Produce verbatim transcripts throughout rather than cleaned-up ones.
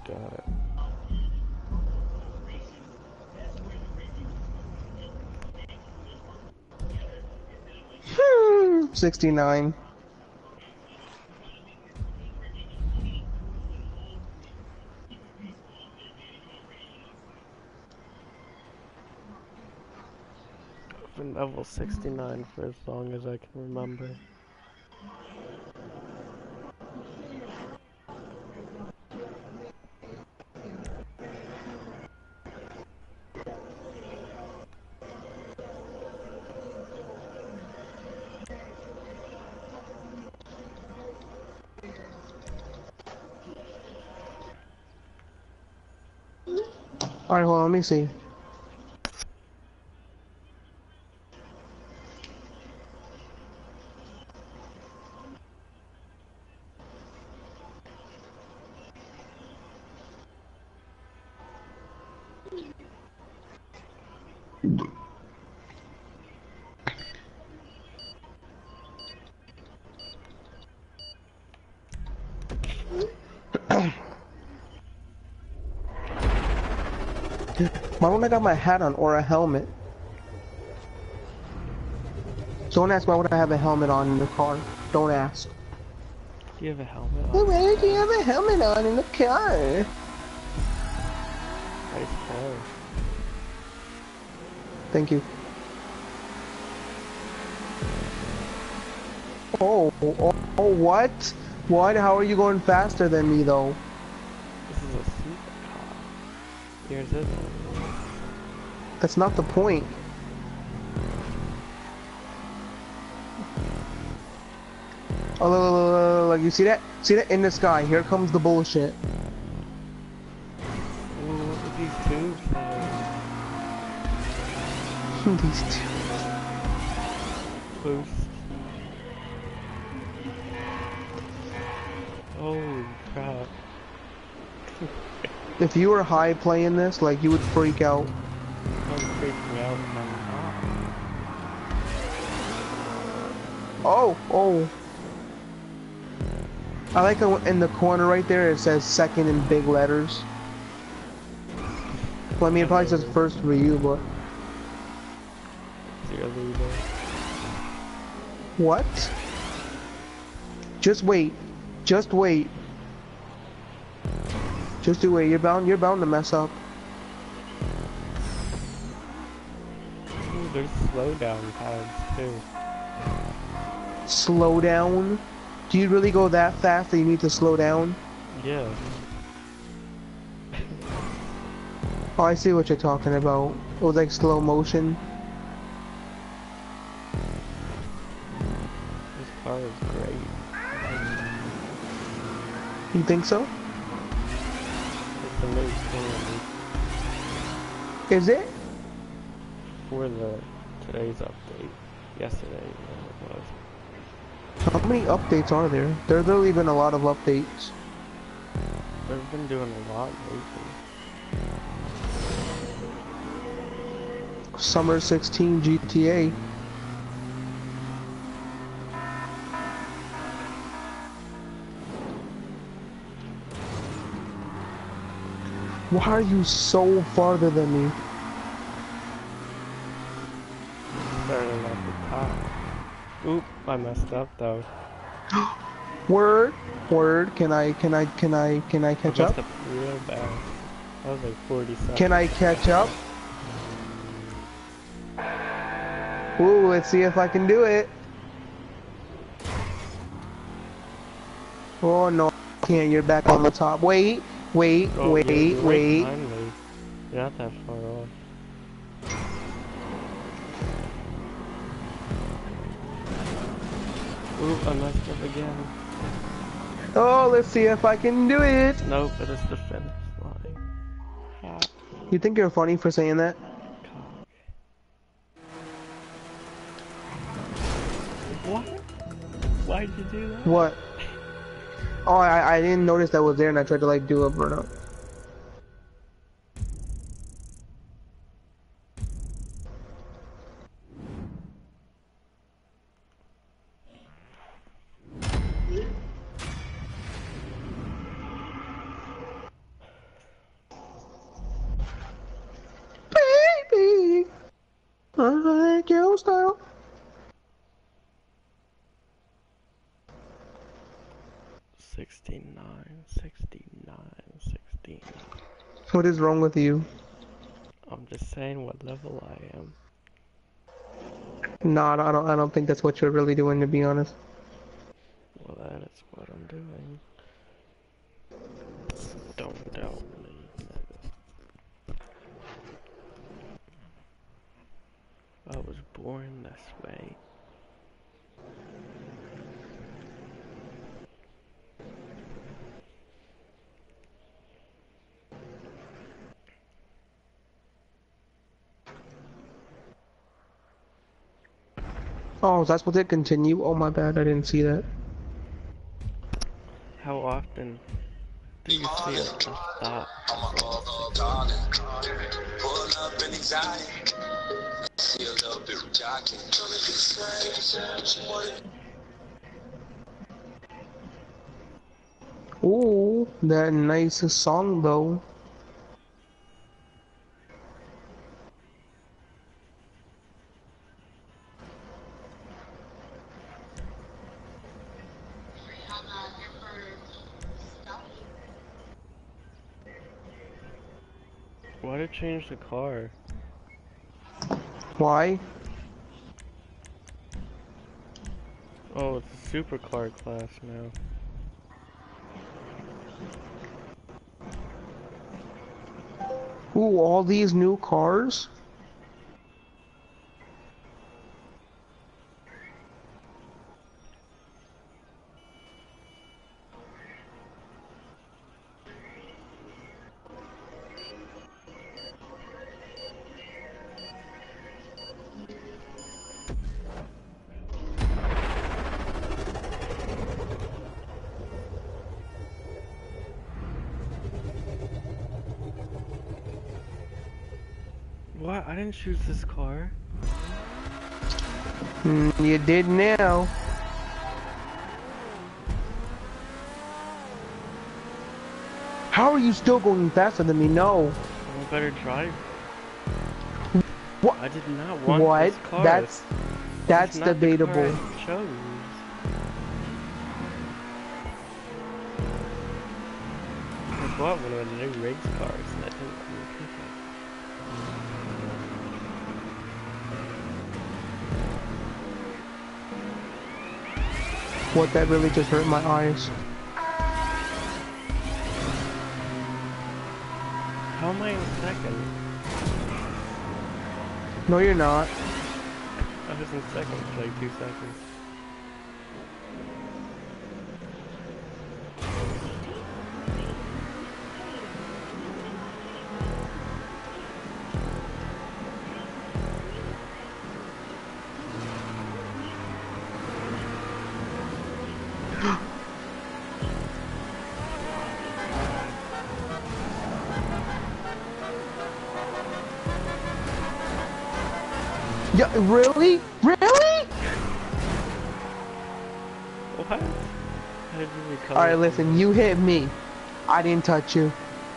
got it. Hmm, sixty-nine. I've been level sixty-nine for as long as I can remember. Alright, hold on, let me see. Why don't I got my hat on or a helmet? Don't ask why would I have a helmet on in the car. Don't ask. Do you have a helmet on? Hey, why do you have a helmet on in the car? Nice car. Thank you. Oh, oh, oh, what? What? How are you going faster than me, though? This is a supercar. Here's it. That's not the point. Oh, look, look, look, look, look, you see that? See that in the sky? Here comes the bullshit. Ooh, look at these tubes. These two. Boost. Holy crap. If you were high playing this, like, you would freak out. I'm freaking out now. Oh, oh. I like how in the corner right there it says second in big letters. Well, I mean, it probably says first for you, but... Zero leader. What? Just wait. Just wait. Just do wait. You're bound. You're bound to mess up. Ooh, there's slowdown pads too. Slow down. Do you really go that fast that you need to slow down? Yeah. Oh, I see what you're talking about. It was like slow motion. This car is great. You think so? It's a new thing Is it? for the today's update. Yesterday, whatever it was. How many updates are there? There's literally been a lot of updates. They've been doing a lot lately. Summer sixteen G T A. Why are you so farther than me? Starting at the top. Oop, I messed up though. Word, word. Can I, can I, can I, can I catch I up? messed up real bad. That was like forty seconds. Can I catch up? Ooh, let's see if I can do it. Oh no, I can't. You're back on the top. Wait, wait, Oh, wait, you're, you're right wait. behind me. You're not that far off. Oop, I messed up again. Oh, let's see if I can do it. Nope, it is the finish line. Ah, You think you're funny for saying that? cock. What? Why'd you do that? What? Oh, I, I didn't notice that was there and I tried to like do a burnout. sixty-nine, sixty-nine, sixty-nine. What is wrong with you? I'm just saying what level I am. Nah, I don't. I don't think that's what you're really doing, to be honest. Well, that is what I'm doing. Don't doubt me, nigga. I was born this way. Oh, that's what it continue. Oh my bad, I didn't see that. How often do you see a, a thought before a signal? Ooh, that nice song though. Why did you change the car? Why? Oh, it's a supercar class now. Ooh, all these new cars? What? I didn't choose this car. Mm, you did now. How are you still going faster than me? No. I'm a better driver. What? I did not want What? this car. That's that's this is not debatable. The car I chose. I bought one of the new race cars and I didn't really pick it. What, that really just hurt my eyes. How am I in second? No, you're not. I was in second for like two seconds. Yeah, really? Really? What? How did you recover? Alright, listen, you hit me. I didn't touch you.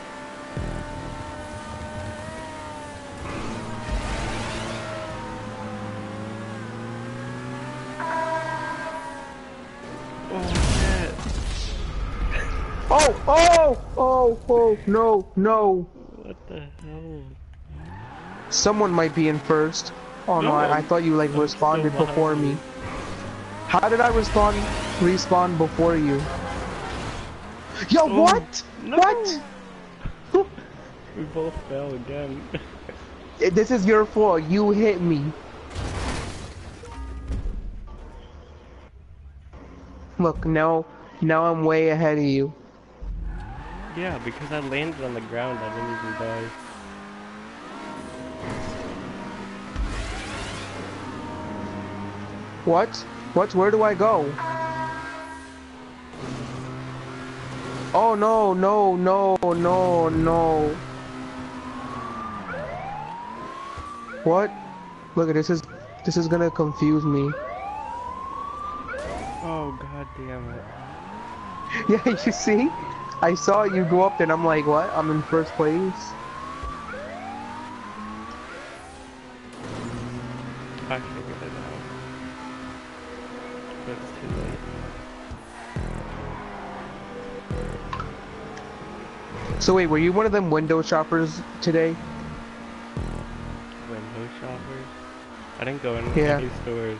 Oh shit! Oh, oh, oh, oh, no, no. What the hell? Someone might be in first. Oh no, No, I, I thought you like I'm responded still before behind me. you. How did I respond, respawn before you? Yo, Oh, what? no. What? We both fell again. This is your fault. You hit me. Look, now, now I'm way ahead of you. Yeah, because I landed on the ground, I didn't even die. What? What? Where do I go? Oh no, no, no, no, no. What? Look at this is this is gonna confuse me. Oh god damn it. Yeah, you see? I saw you go up there and I'm like, what? I'm in first place? I figured it out. But it's too late. So wait, were you one of them window shoppers today? Window shoppers? I didn't go in Yeah. any stores.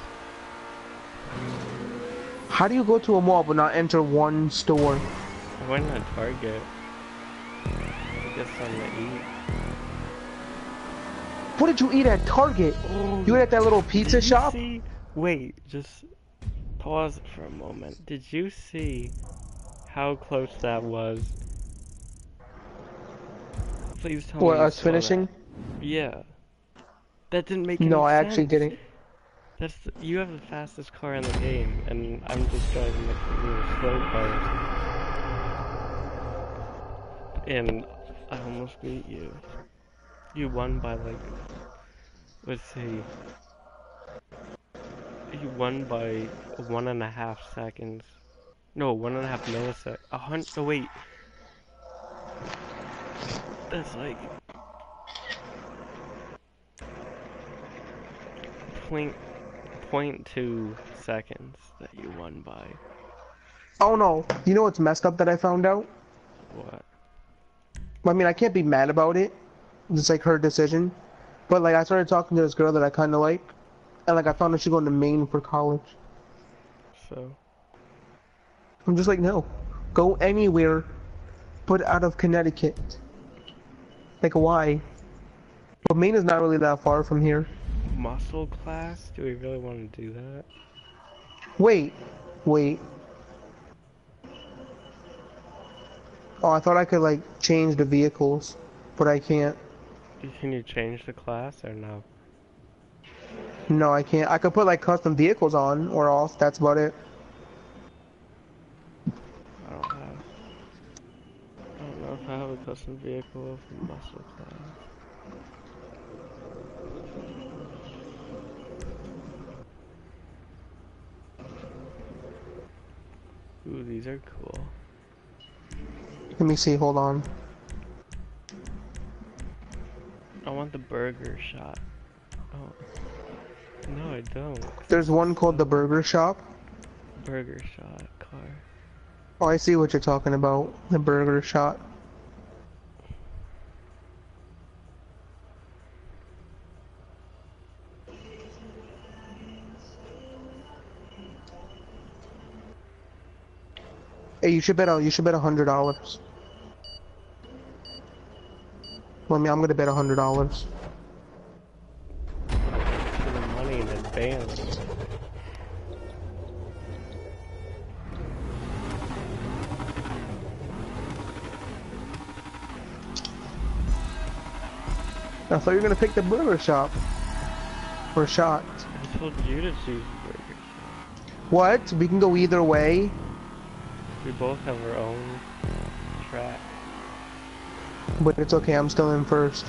How do you go to a mall but not enter one store? I went to Target to get something to eat. What did you eat at Target? Oh, You ate at that little pizza did you shop? see? Wait, just pause for a moment. Did you see how close that was? Please tell What, me you us saw that. finishing? Yeah. That didn't make No, any I actually sense. didn't. That's the, you have the fastest car in the game, and I'm just driving the really slow cars. And I almost beat you. You won by like, let's see. You won by one and a half seconds. No, one and a half milliseconds. A hundred. Oh wait, that's like point point two seconds that you won by. Oh no, you know what's messed up that I found out? What? I mean, I can't be mad about it. It's like her decision. But like, I started talking to this girl that I kind of like, and like, I found out she's going to Maine for college. So I'm just like, no, go anywhere, but out of Connecticut. Like, why? But Maine is not really that far from here. muscle class? Do we really want to do that? Wait, wait. Oh, I thought I could like change the vehicles, but I can't. Can you change the class or no? No, I can't. I could put like custom vehicles on or off. That's about it. I don't have. I don't know if I have a custom vehicle for muscle class. Ooh, these are cool. Let me see. Hold on. I want the burger shot. Oh. No, I don't. There's one called the Burger Shop. Burger shot car. Oh, I see what you're talking about. The Burger Shop. Hey, you should bet. You should bet a hundred dollars. Well, I mean, I'm gonna bet a hundred dollars. For the money in advance. I thought you were gonna pick the Burger Shop. Or shot. I told you to choose burger shot. What? We can go either way. We both have our own track. But it's okay. I'm still in first.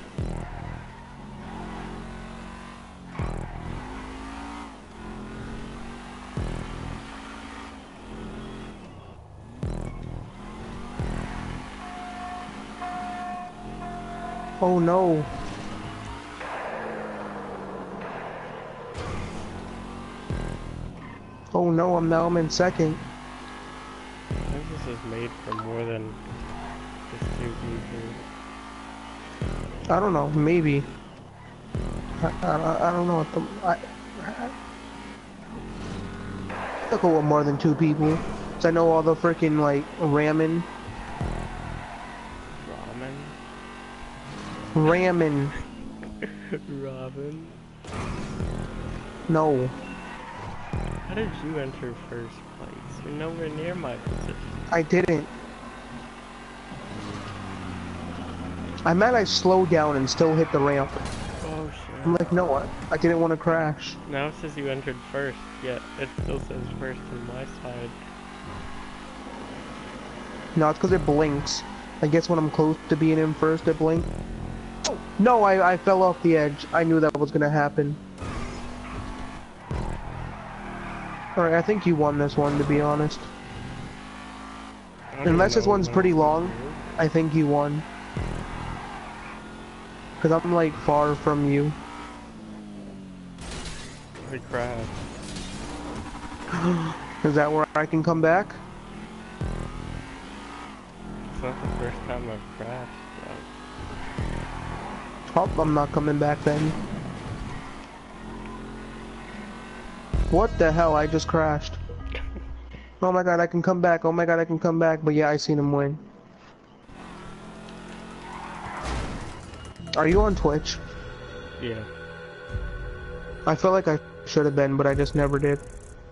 Oh no. Oh no, I'm now I'm in second. I think this is made for more than just two people. I don't know, maybe. I, I, I don't know what the... I, I, I'll go with more than two people. Cause I know all the freaking like, ramen. Ramen? Ramen. Robin? No. How did you enter first place? You're nowhere near my position. I didn't. I meant I slowed down and still hit the ramp. Oh shit. I'm like, no, what? I didn't want to crash. Now it says you entered first, yet it still says first on my side. No, it's because it blinks. I guess when I'm close to being in first, it blinks. Oh, no, I, I fell off the edge. I knew that was gonna happen. Alright, I think you won this one, to be honest. Unless this one's pretty long, I think you won. Because I'm like far from you. Holy crap. Is that where I can come back? It's not the first time I've crashed, bro. Oh, I'm not coming back then. What the hell? I just crashed. Oh my god, I can come back. Oh my god, I can come back. But yeah, I seen him win. Are you on Twitch? Yeah. I feel like I should have been, but I just never did.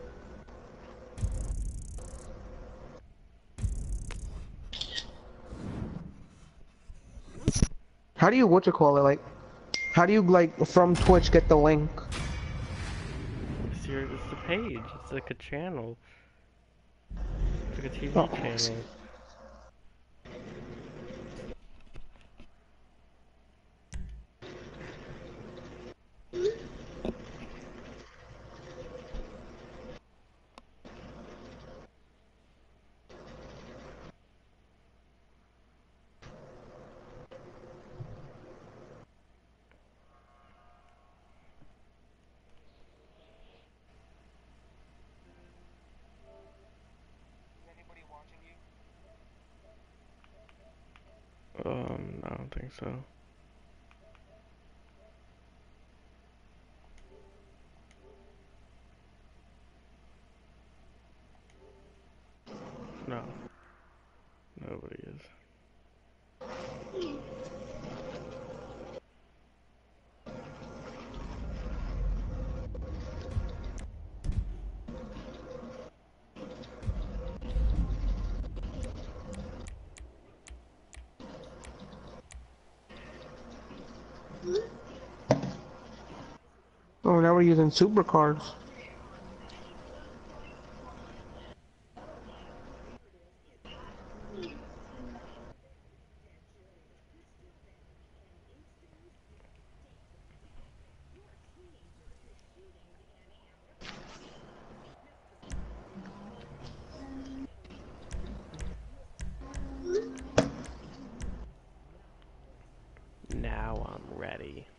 How do you, what you call it, like, how do you, like, from Twitch get the link? It's your, it's the page. It's like a channel. It's like a T V Oh, channel. Um, I don't think so. No. Nobody is. oh, now we're using supercars. Now I'm ready.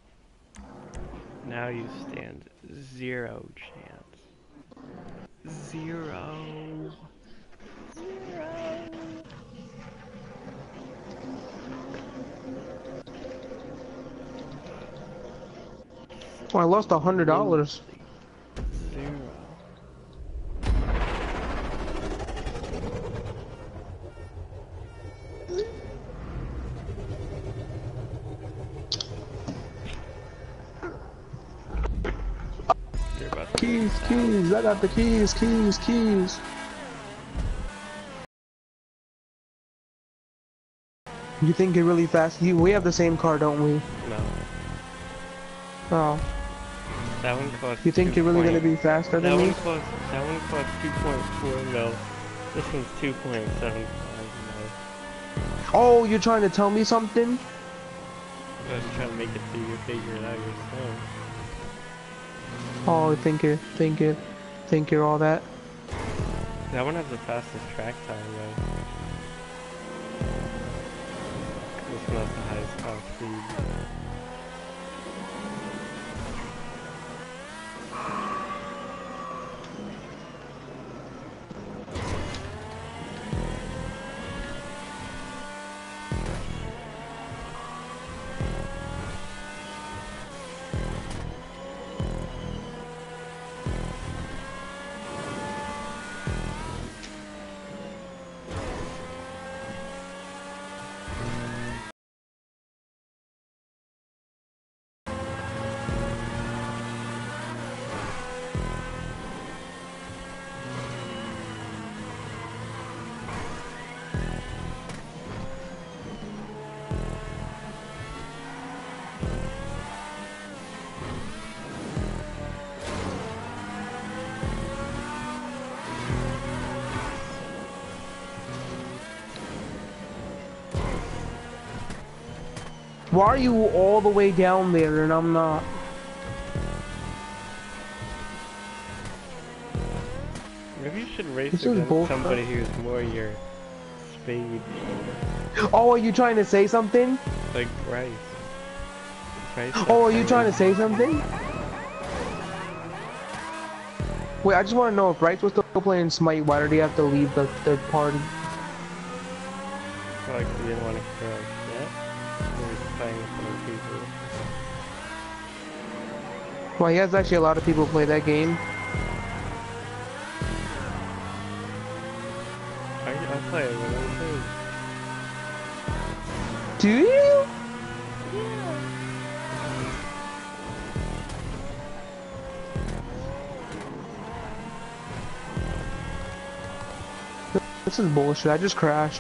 Now you stand zero chance. Zero. Zero. Oh, I lost a hundred dollars. Zero. You're about to Keys, keys, I got the keys, keys, keys. You think you're really fast? You, we have the same car, don't we? No. Oh. That one costs. You think you're really point, gonna be faster that than one me? costs. That one costs two point four mil. This one's two point seven five mil. Oh, you're trying to tell me something? I'm just trying to make it so you figure it out yourself. Oh, think you're, think you're, think you're all that. That one has the fastest track time, though. This one has the highest top speed. Why are you all the way down there and I'm not? Maybe you should race This is against bullshit. somebody who's more your speed. Oh, are you trying to say something? Like Bryce. Bryce Oh, are you trying to say something? Wait, I just want to know if Bryce was still playing Smite, why did he have to leave the, the party? Like, you didn't want to crash yet? Or he's playing with other people? Well, he has actually a lot of people play that game. I, I play it with him too. Do you? Yeah. This is bullshit. I just crashed.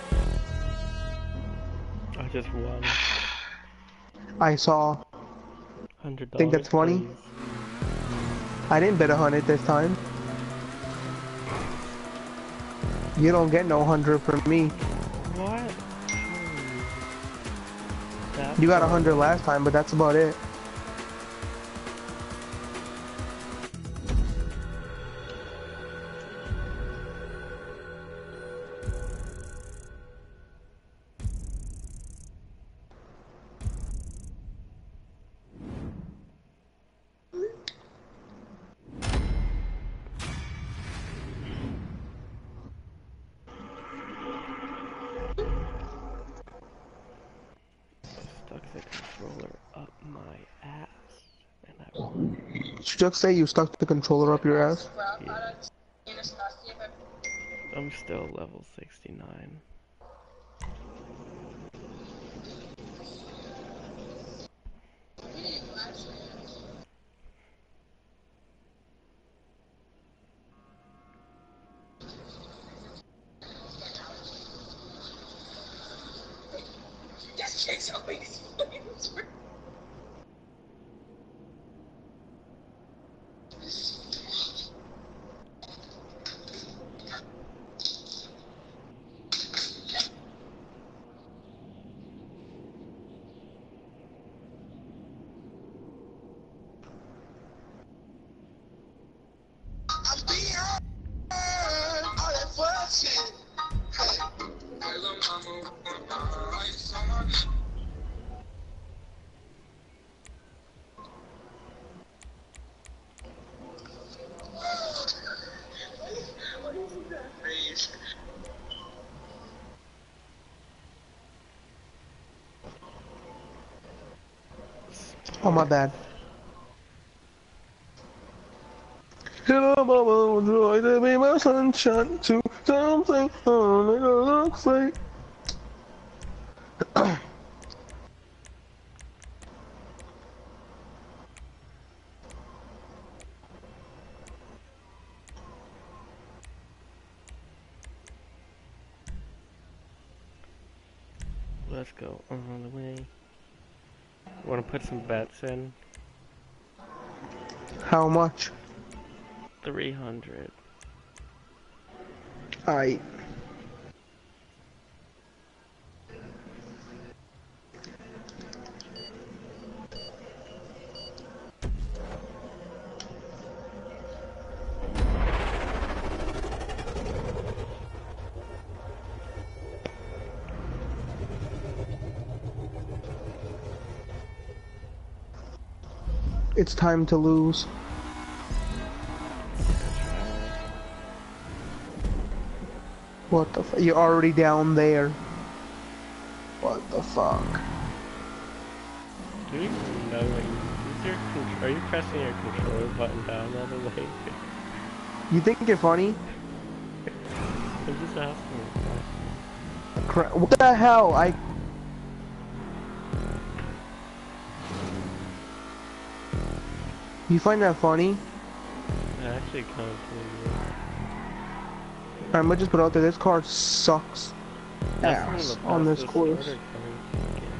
I just won. I saw. Hundred Think dollars, that's funny? please. I didn't bet a hundred this time. You don't get no hundred from me. What? That's You got a funny. hundred last time, but that's about it. Stuck the controller up my ass, and I won. Did you just say you stuck the controller up your ass? Yeah. I'm still level sixty-nine. Oh, my bad. Hello, mama, would you like to be my sunshine to something on it looks like? Let's go on the way. Want to put some bets in? How much? three hundred. I. It's time to lose. What the f- You're already down there. What the fuck? Do you know, like, is your con- are you pressing your controller button down all the way? You think you're funny? I'm just asking a question. Cra- What the hell? I. You find that funny? I actually kind of believe I'm gonna just put out there. This car sucks it. That's one of ass the on this fastest course. starter coming to the game.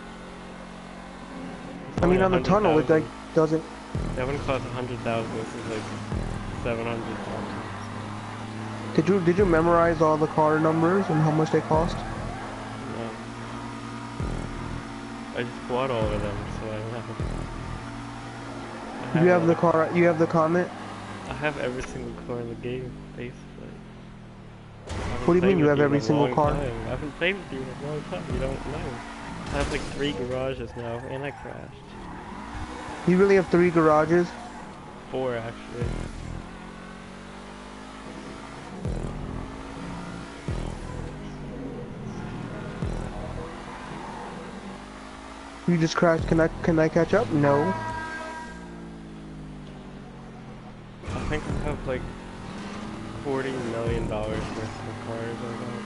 It's I mean, only on the tunnel, it like one hundred thousand. doesn't. That one costs one hundred thousand. This is like seven hundred thousand. Did you did you memorize all the car numbers and how much they cost? No. I just bought all of them, so I don't have. I You have all the car. You have the comment. I have every single car in the game, basically. I haven't What do you played mean you with have in every a single long car? time. I haven't played with you in a long time. You don't know. I have like three garages now, and I crashed. You really have three garages? Four, actually. You just crashed. Can I can I catch up? No. I think I have like forty million dollars worth of cars I got.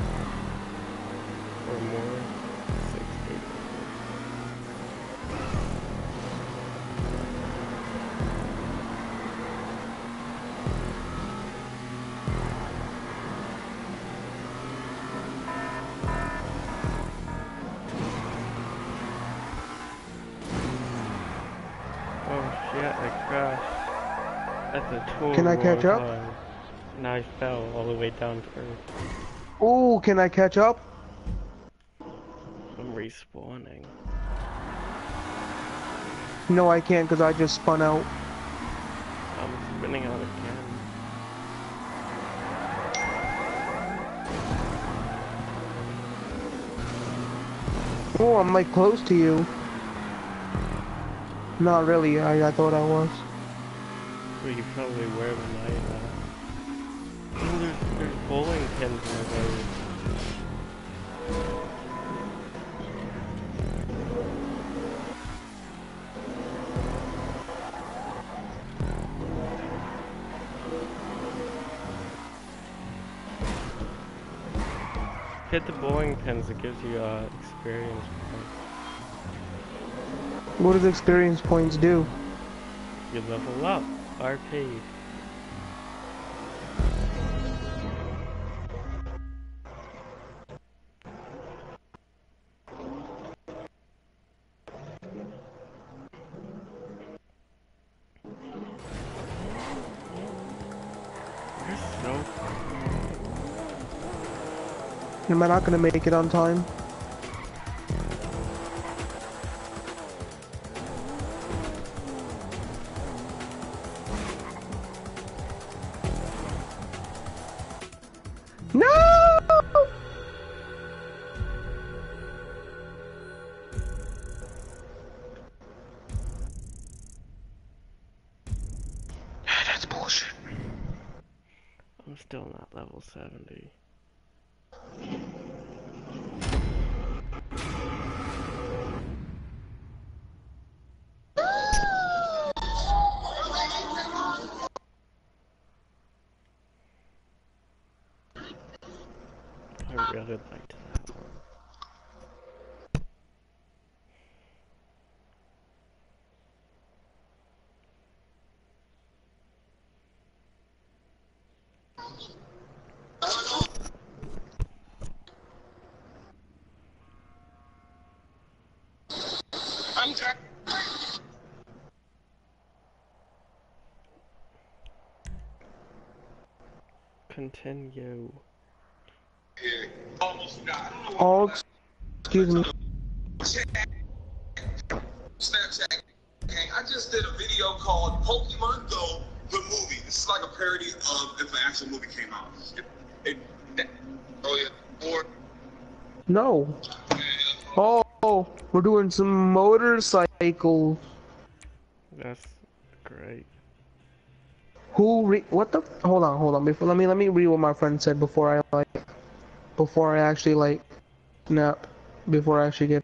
Or more. sixty. Oh shit, I crashed at the Can total I wrong catch up? time. And I fell all the way down to earth. Oh, can I catch up? I'm respawning. No, I can't because I just spun out. I'm spinning out again. Oh, I'm like close to you. Not really. I I thought I was. Well, you probably were when I, uh... Oh, there's, there's bowling pins in the road. Hit the bowling pins, it gives you, uh, experience points. What does experience points do? You level up. Arcade. You're so far. Am I not gonna make it on time? No! That's bullshit. I'm still not level seventy. I really liked that one. I'm trying. Continue. Almost got. Oh, excuse me. Snapchat. Okay, I just did a video called Pokemon Go, the movie. This is like a parody of if an actual movie came out. It, it, that, oh yeah, or No. Oh, we're doing some motorcycles. That's great. Who re- what the hold on, hold on. Before let me let me read what my friend said before I like before I actually like snap before I actually get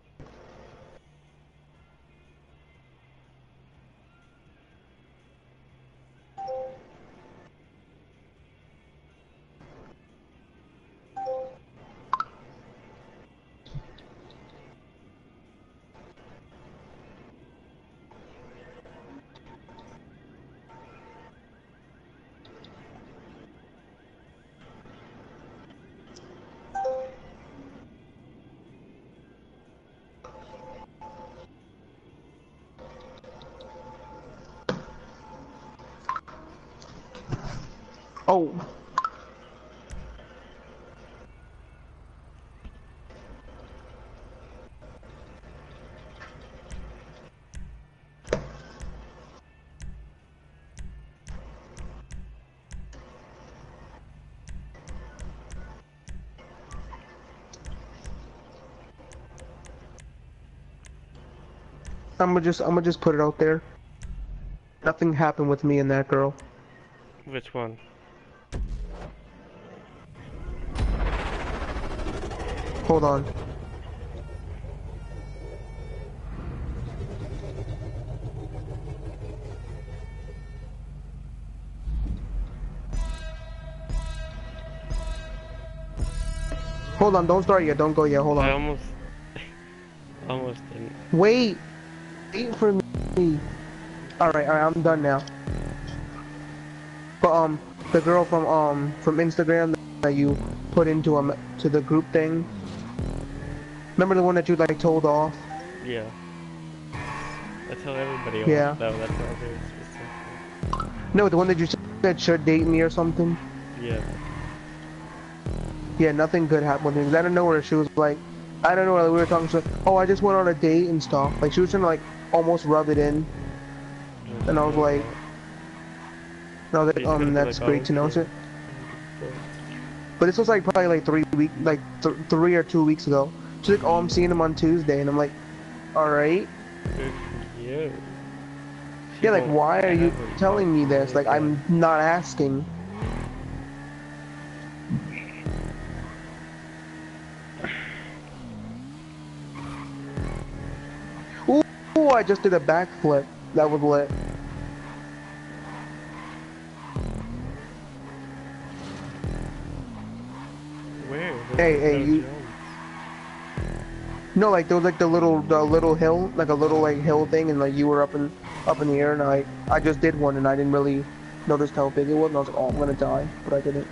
Oh. I'm gonna just I'm gonna just put it out there. Nothing happened with me and that girl. Which one? Hold on. hold on, don't start yet, don't go yet, hold I on. almost, almost didn't. Wait! Wait for me. Alright, alright, I'm done now. But, um, the girl from, um, from Instagram that you put into, um, to the group thing. Remember the one that you, like, told off? Yeah. I tell everybody off, Yeah. though, that's not very specific. No, the one that you said should date me or something? Yeah. Yeah, nothing good happened with me. Out of nowhere, she was like, I don't know, like, we were talking, so, oh, I just went on a date and stuff. Like, she was trying to, like, almost rub it in. Just And I was do like, that. and I was like, You gotta um, be that's like, great oh, to know. okay. So, but this was like probably like three week, like th three or two weeks ago. She's like, oh, I'm seeing him on Tuesday, and I'm like, all right. Good for you. She Yeah, like, won't why are you ever telling me talk to this? Like, again. I'm not asking. Ooh, ooh, I just did a backflip. That was lit. Where? There's Hey, like hey, no you. jumps. No, like there was like the little, the little hill, like a little like hill thing, and like you were up in, up in the air, and I, I just did one, and I didn't really notice how big it was, and I was like, oh, I'm gonna die, but I didn't.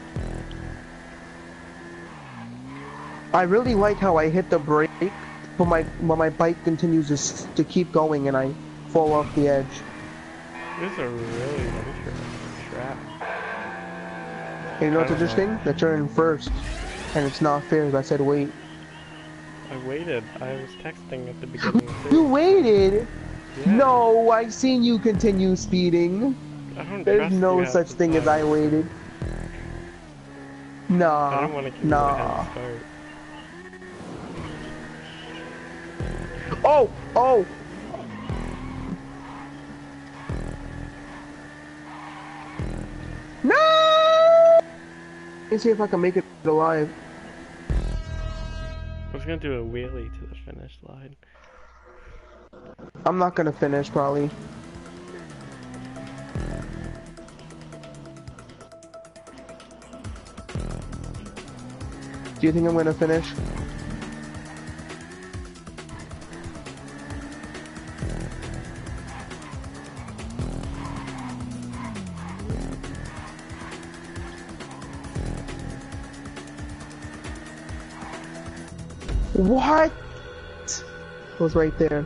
I really like how I hit the brake, but my, but my bike continues to, s- to keep going, and I fall off the edge. This is a really interesting trap. And you know what's I don't interesting? know. That you're in first, and it's not fair. 'Cause I said wait. I waited. I was texting at the beginning You too. waited? Yeah. No, I've seen you continue speeding. I don't There's trust you no half such the thing as I time. waited. I Nah, didn't want to give you a head nah. start. Oh, oh. No! Let's see if I can make it alive. I was gonna do a wheelie to the finish line. I'm not gonna finish, probably. Do you think I'm gonna finish? What? It was right there.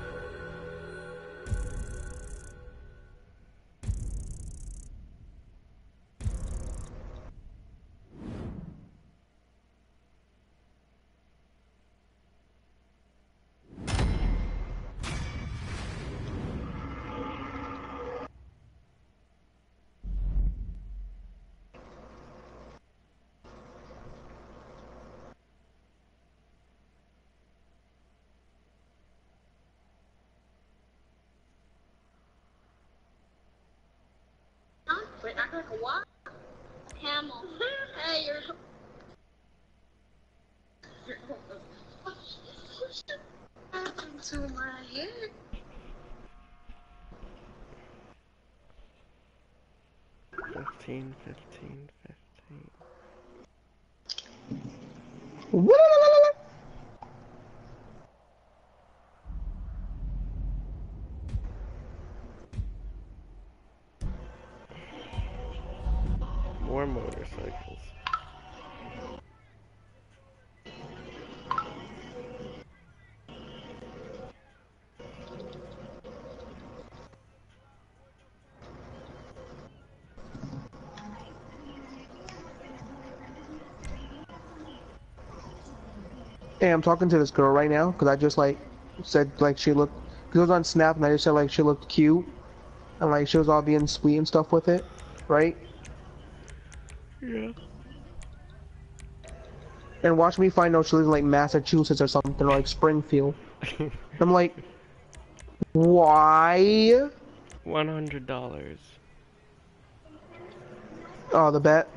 Wait, act like a what? Camel. Hey, you're. What happened to my hair? Fifteen, fifteen, fifteen. More motorcycles. Hey, I'm talking to this girl right now because I just like said like she looked. Cause it was on Snap and I just said like she looked cute and like she was all being sweet and stuff with it, right? Yeah. And watch me find out she lives in like Massachusetts or something or like Springfield. I'm like, why? One hundred dollars. Oh, the bet.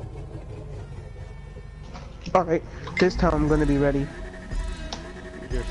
Alright, this time I'm gonna be ready. You're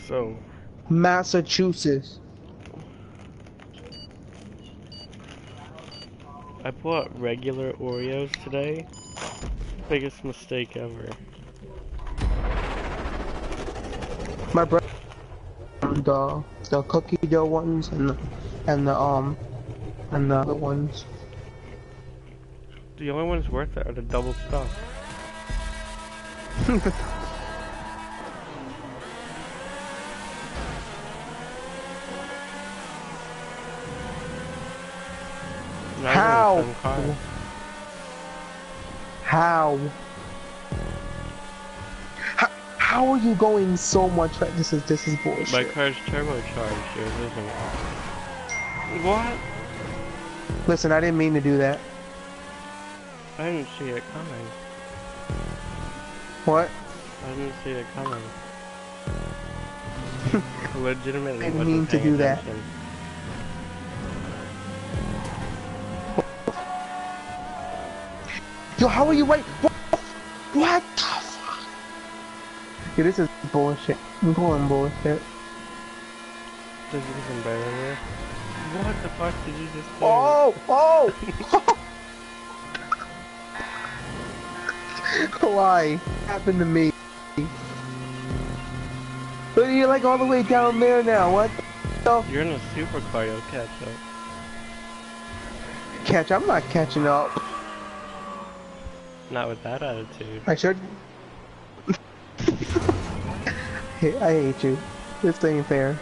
So, Massachusetts. I bought regular Oreos today. Biggest mistake ever. My brother, the the cookie dough ones and the, and the um and the other ones. The only ones worth it are the double stuff. Not even How? the same car. How? How? How are you going so much? Fa this is this is bullshit. My car's turbocharged, yours isn't. What? Listen, I didn't mean to do that. I didn't see it coming. What? I didn't see it coming. Legitimately I didn't wasn't mean to paying do that. attention. Yo, how are you right? What? What the fuck? Yo, this is bullshit. I'm calling bullshit. This isn't better than this. What the fuck did you just do? Oh! Oh! Why? Happened to me. But you're like all the way down there now. What the You're in a supercar, you'll catch up. catch? I'm not catching up. Not with that attitude. I should. Hey, I hate you. This ain't fair.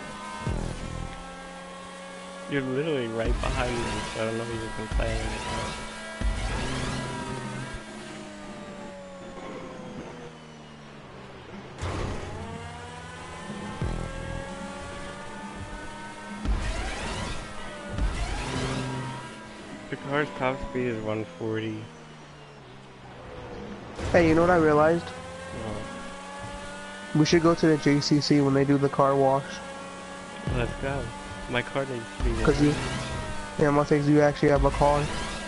You're literally right behind me, so I don't know if you've been playing it. The car's top speed is one forty. Hey, you know what I realized? Oh, We should go to the J C C when they do the car wash. let's go. My car needs to be Cause you, yeah, must say you actually have a car.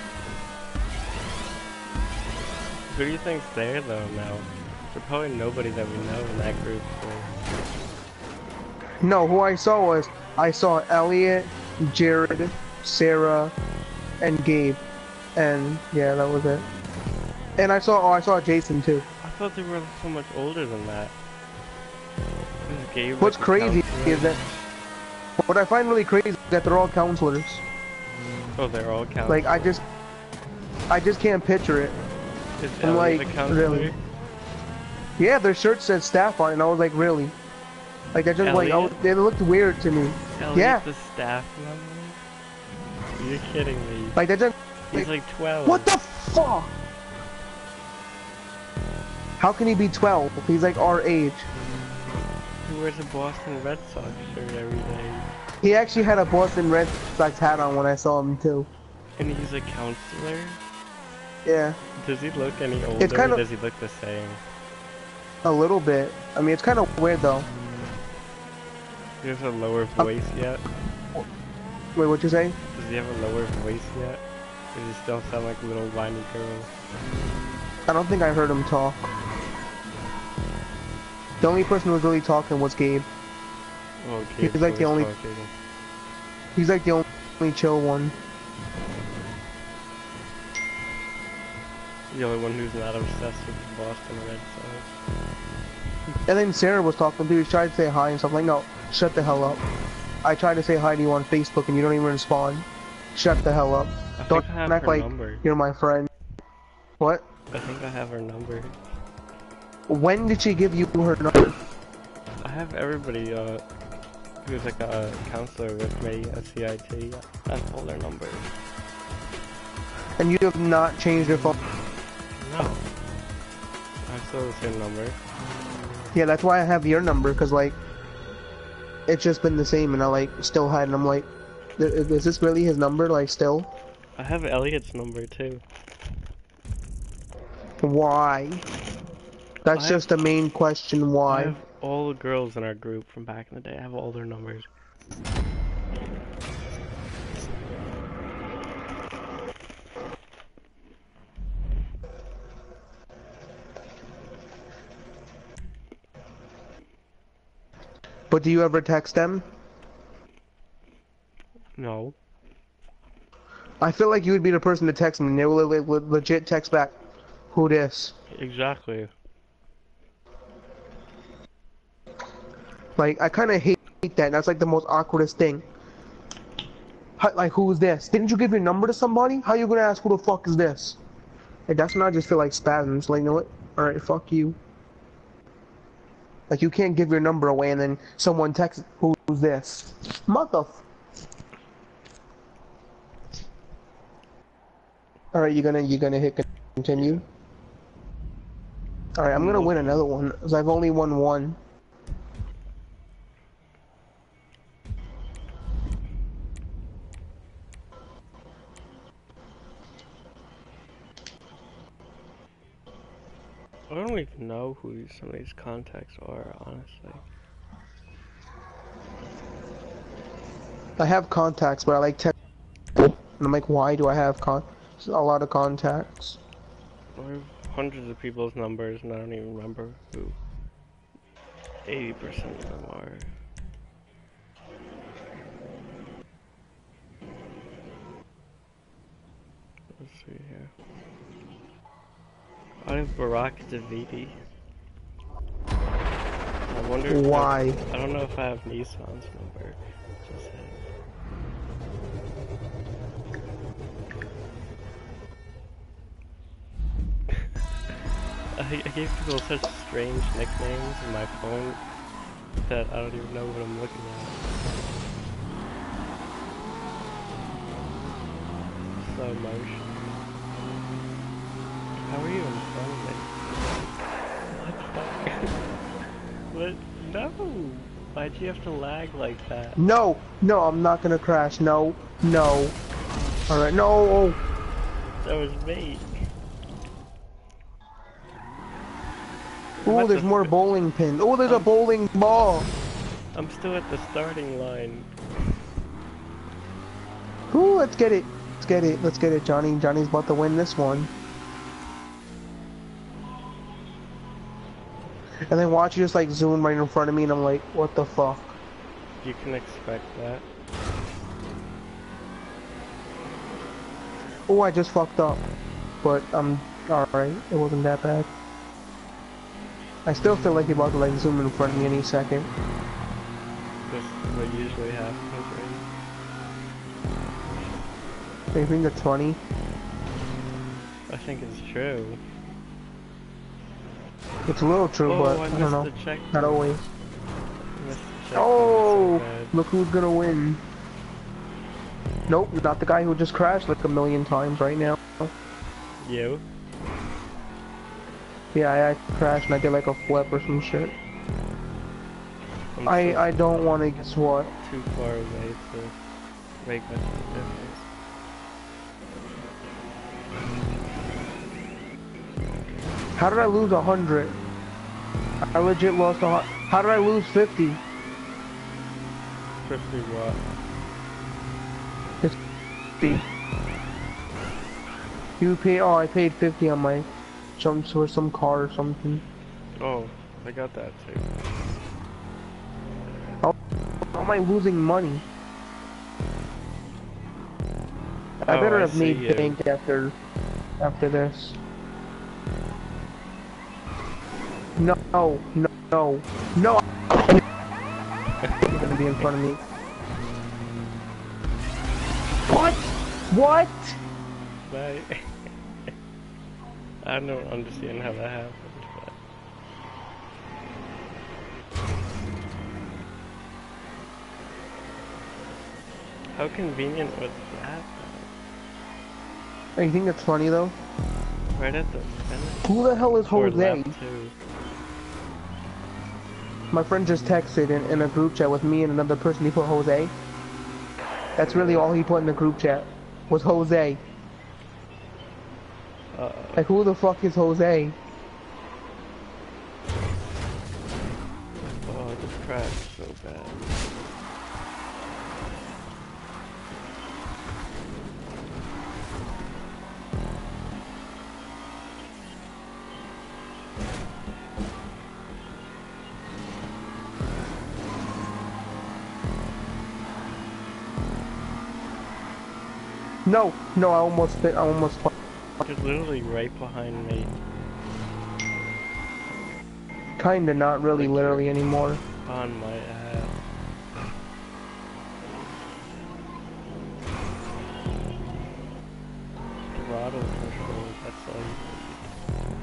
Who do you think's there though now? There's probably nobody that we know in that group. So. No, who I saw was I saw Elliot, Jared, Sarah, and Gabe, and yeah, that was it. And I saw, oh, I saw Jason too. I thought they were so much older than that. Is Gabe What's like a crazy counselor? is that what I find really crazy is that they're all counselors. Oh, they're all counselors. Like I just, I just can't picture it. Is I'm Elliot like, a counselor? really? Yeah, their shirt said staff on it, and I was like, really? Like I just like, I was, Elliot? they looked weird to me. Elliot's Yeah. the staff member? You're kidding me. Like that just. He's like twelve. What the fuck? How can he be twelve? He's like our age. He wears a Boston Red Sox shirt every day. He actually had a Boston Red Sox hat on when I saw him too. And he's a counselor? Yeah, Does he look any older kind or of- does he look the same? a little bit. I mean, it's kind of weird though. He has a lower voice yet? Wait, what'd you say? Does he have a lower voice yet? Does he still sound like a little whiny girl? I don't think I heard him talk. The only person who was really talking was Gabe. Oh, He's Gabe's like the always only- talking. He's like the only chill one. The only one who's not obsessed with the Boston Red Sox. And then Sarah was talking too. She tried to say hi and stuff. Like, no, shut the hell up. I tried to say hi to you on Facebook and you don't even respond. Shut the hell up. I Don't think I have act her like number. you're my friend. What? I think I have her number. When did she give you her number? I have everybody uh, who's like a counselor with me at C I T. I have all their numbers. And you have not changed your phone? No. I have still the same number. Yeah, that's why I have your number, because, like, it's just been the same, and I, like, still had, and I'm like, is is this really his number, like, still? I have Elliot's number too. Why? That's I just the main question, I why? have all the girls in our group from back in the day. I have all their numbers. But do you ever text them? No. I feel like you would be the person to text me and they will le le legit text back, who this? Exactly. Like, I kind of hate that. That's like the most awkwardest thing. How, like, who is this? Didn't you give your number to somebody? How you gonna ask who the fuck is this? Like, that's when I just feel like spasms. Like, you know what? Alright, fuck you. Like, you can't give your number away and then someone texts, who's this? Mother. Alright, you gonna, you gonna hit continue? Alright, I'm gonna win another one, because I've only won one. I don't even know who some of these contacts are, honestly. I have contacts, but I like text. And I'm like, why do I have con a lot of contacts? I have hundreds of people's numbers and I don't even remember who eighty percent of them are. Let's see here. I have Barack Davidi. I wonder if Why? I, I don't know if I have Nissan's number. Just saying. I, I gave people such strange nicknames in my phone that I don't even know what I'm looking at. Slow motion. How are you in front of me? What? What? No! Why'd you have to lag like that? No, no, I'm not gonna crash. No, no. Alright, no. That was me. Ooh, there's more bowling pins. Oh, there's I'm, a bowling ball. I'm still at the starting line. Ooh, let's get it. Let's get it. Let's get it, Johnny. Johnny's about to win this one. And then watch you just like zoom right in front of me and I'm like, what the fuck? You can expect that. Oh, I just fucked up. But I'm alright. It wasn't that bad. I still feel like you're about to like zoom in front of me any second. That's what usually happens, right? You think that's funny? I think it's true. It's a little true, Oh, but I I, missed don't know. the check. Not always. I missed the check. Oh, So bad. look who's gonna win. Nope, not the guy who just crashed like a million times right now. You? Yeah, I, I crashed and I did like a flip or some shit. I'm I so I don't want to guess what. too far away to make much of a difference. How did I lose a hundred? I legit lost a hundred. How did I lose fifty? Fifty what? fifty. You pay? Oh, I paid fifty on my some for some car or something. Oh, I got that too. How, how am I losing money? I Oh, better I have see made you. bank after after this. No, no, no, no! You're gonna be in front of me. What? What? Bye. I don't understand how that happened, but... How convenient was that, Hey, you think that's funny though? though? Right at the finish? Who the hell is Or Jose? left, too. My friend just texted in, in a group chat with me and another person. He put Jose. That's really all he put in the group chat was Jose. Uh-oh. Like, who the fuck is Jose? Oh, I just crashed so bad. No, no, I almost fit. I almost. You're literally right behind me. Kinda, not really, Like you're literally anymore. on my ass. Throttle control, that's all you need.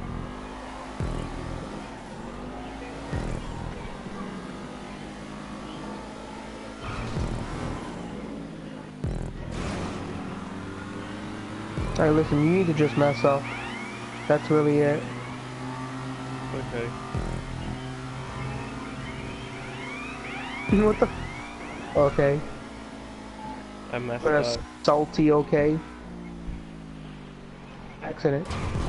Alright, listen, you need to just mess up. That's really it. Okay. What the? Okay. I messed But a up. salty, okay. Accident.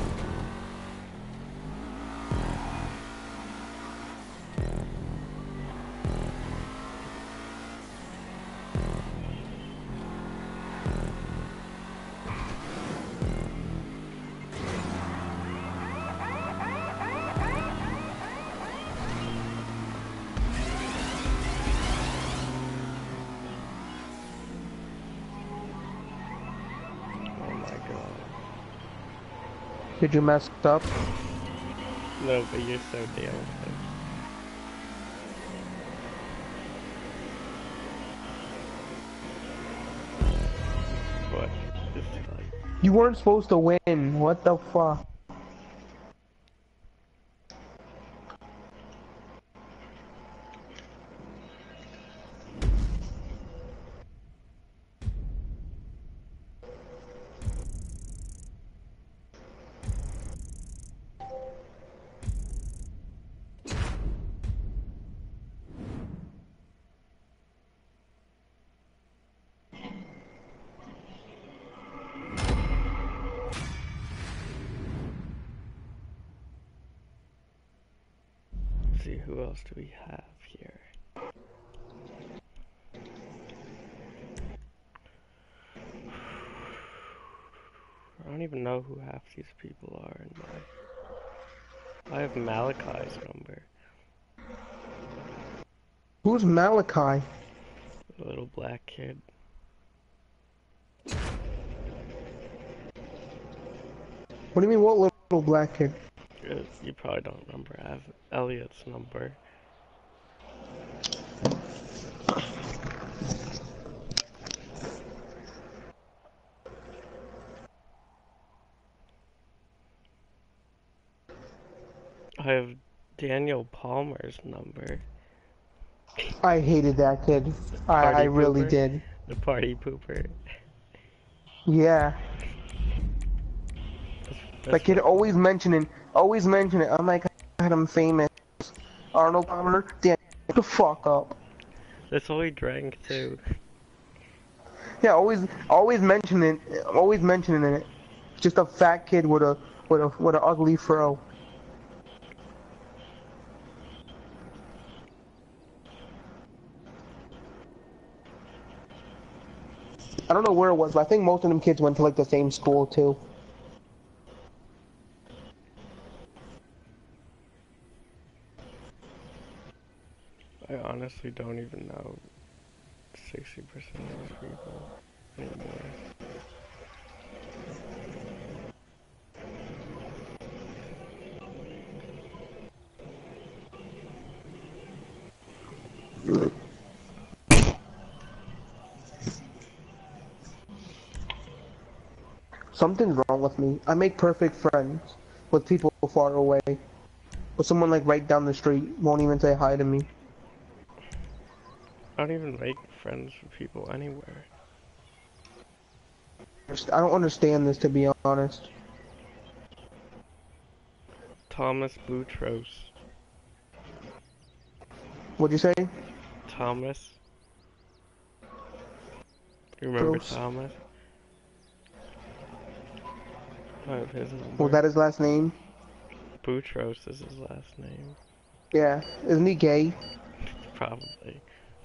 Oh my god. Did you mess up? No, but you're so damn close. What? This time. You weren't supposed to win. What the fuck? Let's see, who else do we have here? I don't even know who half these people are in my... I have Malachi's number. Who's Malachi? The little black kid. What do you mean, what little black kid? Uh, You probably don't remember. I have Elliot's number. I have Daniel Palmer's number. I hated that kid. I, I Party really pooper? did. The party pooper. Yeah. That's That kid what, always mentioning, always mentioning it. I'm like, God, I'm famous. Arnold Palmer, damn, get the fuck up. that's all he drank too. Yeah, always, always mentioning, always mentioning it. Just a fat kid with a, with a, with an ugly fro. I don't know where it was, but I think most of them kids went to like the same school too. I honestly don't even know sixty percent of these people anymore. Something's wrong with me. I make perfect friends with people far away. But someone like right down the street won't even say hi to me. I don't even make friends with people anywhere. I don't understand this, to be honest. Thomas Boutros. What'd you say? Thomas. You remember Gross. Thomas? I have his number. Was that his last name? Boutros is his last name. Yeah. Isn't he gay? Probably.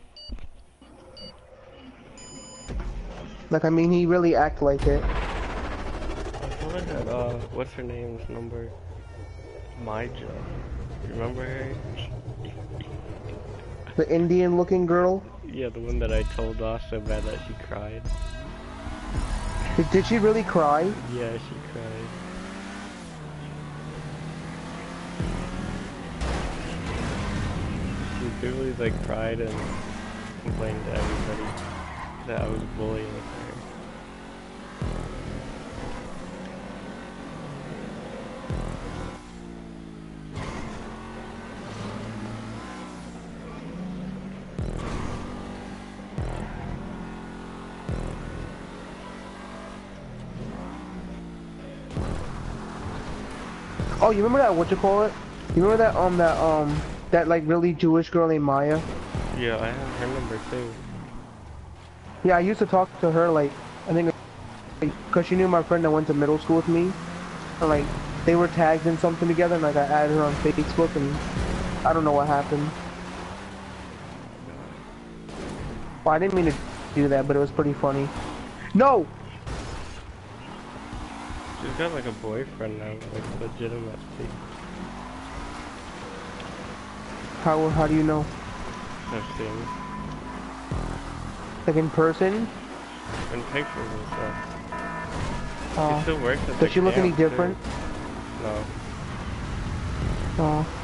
Like, I mean, he really act like it. I thought I had, uh, what's her name's number? Maija. You remember her? The Indian looking girl? Yeah, the one that I told off so bad that she cried. Did, did she really cry? Yeah, she cried. She literally like cried and complained to everybody that I was bullying her. Oh, you remember that, what you call it? You remember that, um, that, um, that, like, really Jewish girl named Maya? Yeah, I have her number too. Yeah, I used to talk to her, like, I think, because she knew my friend that went to middle school with me. And, like, they were tagged in something together, and, like, I added her on Facebook, and I don't know what happened. Well, I didn't mean to do that, but it was pretty funny. No! She's got like a boyfriend now, like legitimately. How, how do you know? I've seen. Like, in person? In pictures and stuff. Uh, She still works at does the she look any camp, too. different? No. Oh.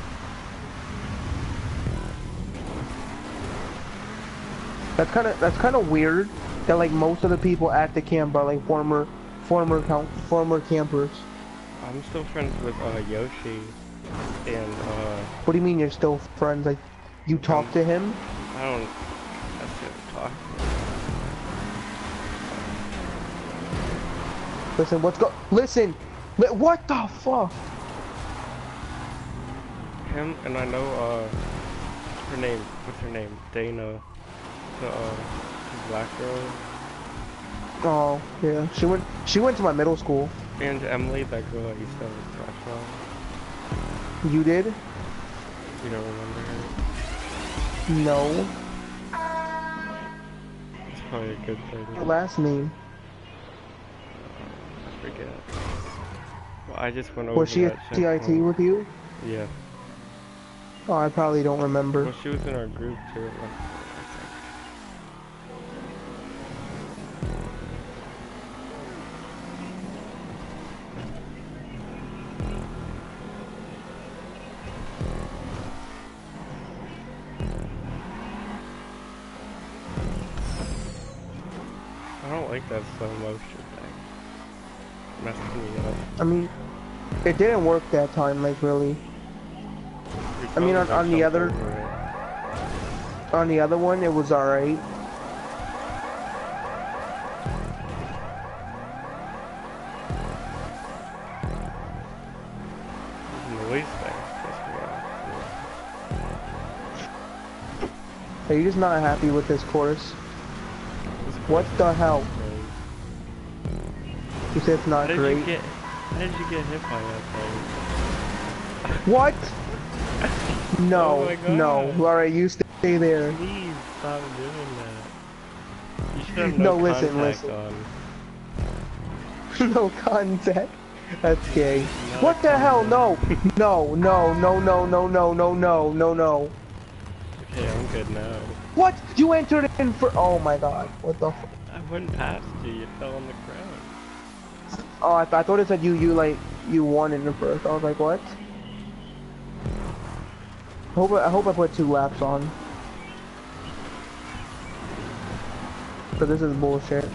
That's kind of that's kind of weird that like most of the people at the camp are like former former count former campers. I'm still friends with uh, Yoshi and uh. What do you mean you're still friends? Like you talk um, to him? I don't necessarily talk. Listen, what's go? Listen, li what the fuck? Him and I know uh her name. What's her name? Dana. The uh the black girl. Oh yeah, she went she went to my middle school. And Emily, that girl I used to have a crush on. You did? You don't remember her? No. It's probably a good thing. Your last name? I forget. Well, I just went over Was she that at T I T checkpoint. with you? Yeah. Oh, I probably don't remember. Well, she was in our group too. I think. I don't like that slow motion thing. Messed me up. I mean, it didn't work that time, like really. You I mean, on, probably on the jumped other, over it. on the other one, it was alright. There's noise there. Just Are you just not happy with this course? This What course the is hell? great. You said it's How not did great. you get? How did you get hit by that thing? What? Oh No, my God. no. Alright, you stay there. Please stop doing that. You should have No, no, listen, contact listen. on. No contact. That's gay. Not What the hell? No, contact. no, no, no, no, no, no, no, no, no, no. Okay, I'm good now. What? You entered in for? Oh my God! What the? F I went past you. You fell on the ground. Oh, I, th I thought it said you you like you won in the first. I was like, what? I hope I, I hope I put two laps on. But this is bullshit.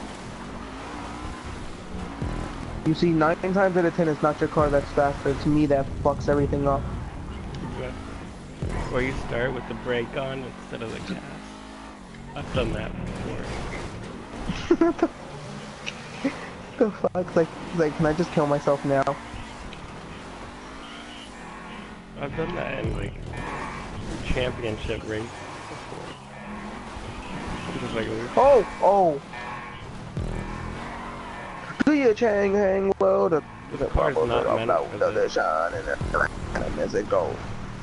You see, nine times out of ten, it's not your car that's faster. It's me that fucks everything up. Exactly. Where you start with the brake on instead of the gas. I've done that before. The fuck? Like, like, can I just kill myself now? I've done that in like championship race before. Just like Oh, oh. Do you chang hang low to the car's not meant for this. shine and as it goes.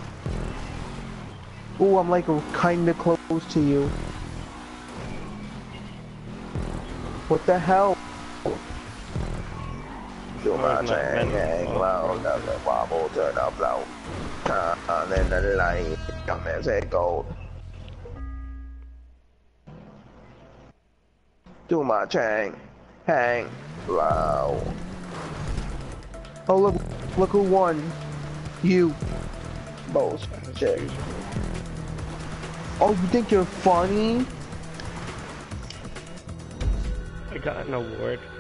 Ooh, I'm like kinda close to you. What the hell? Do my Car's not chang meant hang for low, off-road. does it wobble to the flow? Turn in the light, come as it goes. Do my chang. Hang low. Oh look, look who won. You. Bullshit. Oh, you think you're funny? I got an award for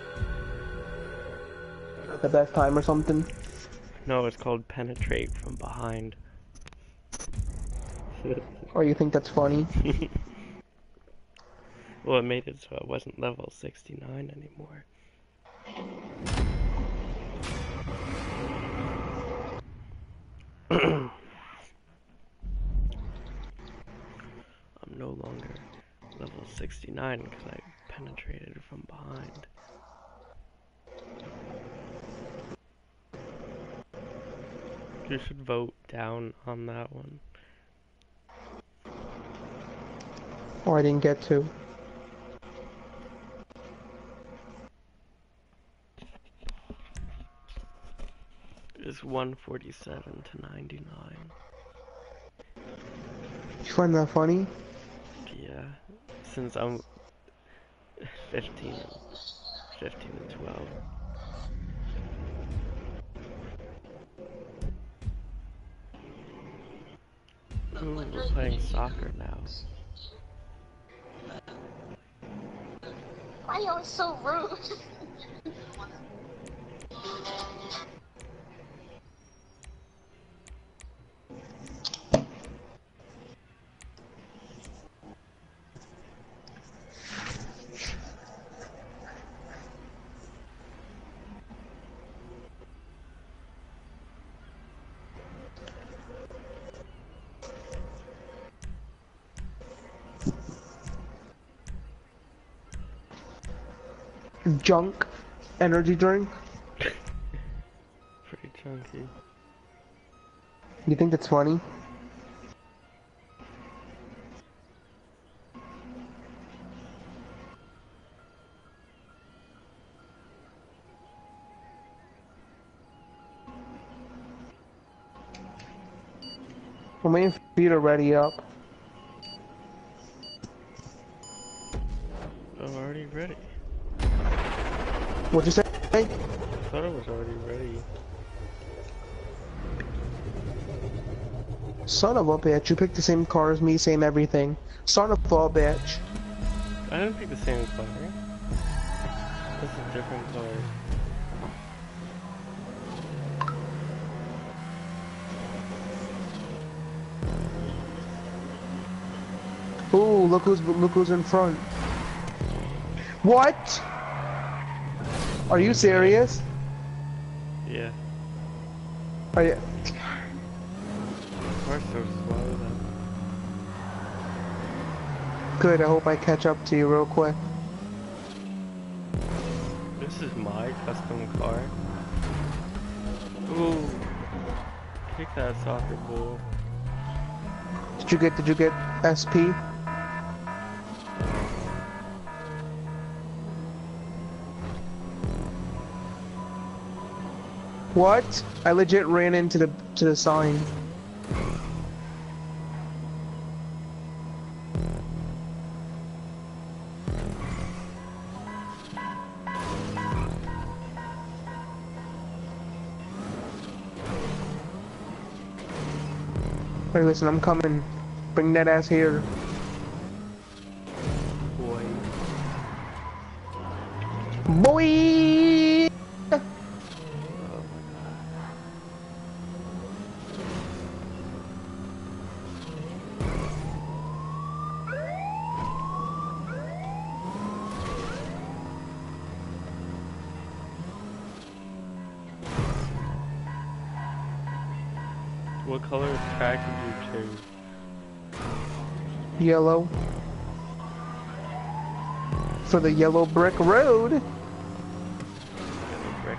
that. The best time or something? No, it's called Penetrate from Behind. Or you think that's funny? Well, it made it so I wasn't level sixty-nine anymore. I'm no longer level sixty-nine because I penetrated from behind. You should vote down on that one. Or I didn't get to. It's one forty-seven to ninety-nine. You find that funny? Yeah, since I'm fifteen and fifteen and twelve. Ooh, we're playing soccer now. Why are you so rude? Junk energy drink? Pretty chunky. You think that's funny? Well, my feet are ready up. I'm already ready. What'd you say? I thought I was already ready. Son of a bitch, you picked the same car as me, same everything. Son of a bitch. I didn't pick the same car. This is a different car. Ooh, look who's look who's in front. What? Are you serious? Yeah. Are you? The car's so slow then. Good, I hope I catch up to you real quick. This is my custom car. Ooh. Kick that soccer ball. Did you get, did you get S P? What? I legit ran into the, to the sign. Hey, listen, I'm coming. Bring that ass here. Boy. Boy! Oh my god. What color track did you choose? Yellow. For the yellow brick road. Yellow brick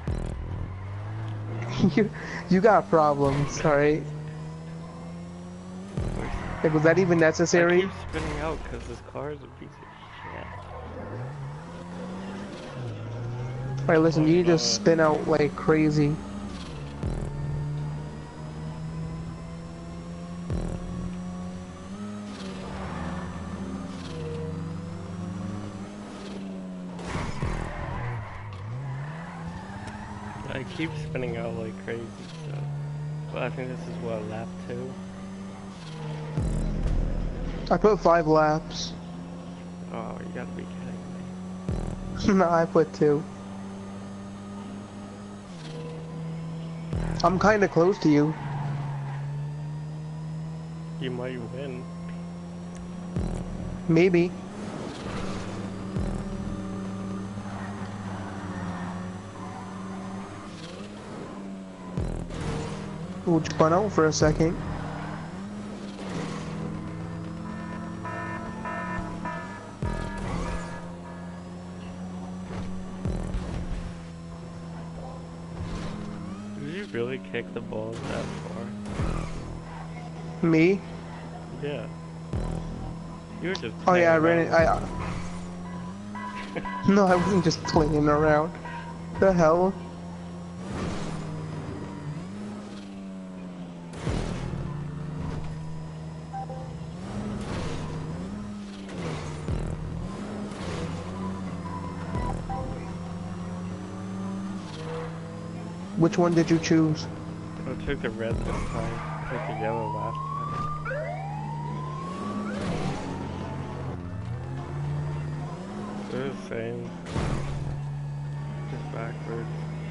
cock. you, you got problems, alright? Like, was that even I necessary? keep spinning out because this car is a piece of shit. Alright, listen, Oh you need to God. spin out like crazy. I keep spinning out like crazy, so. Well, I think this is what, lap two? I put five laps. Oh, you gotta be kidding me. No, I put two. I'm kinda close to you. You might win. Maybe. We'll run out for a second. Did you really kick the ball that far? Me? Yeah. You were just Oh playing yeah, I ran it. around. I. No, I wasn't just playing around. The hell? Which one did you choose? I took the red this time. I took the yellow last time. They're the same. Just backwards.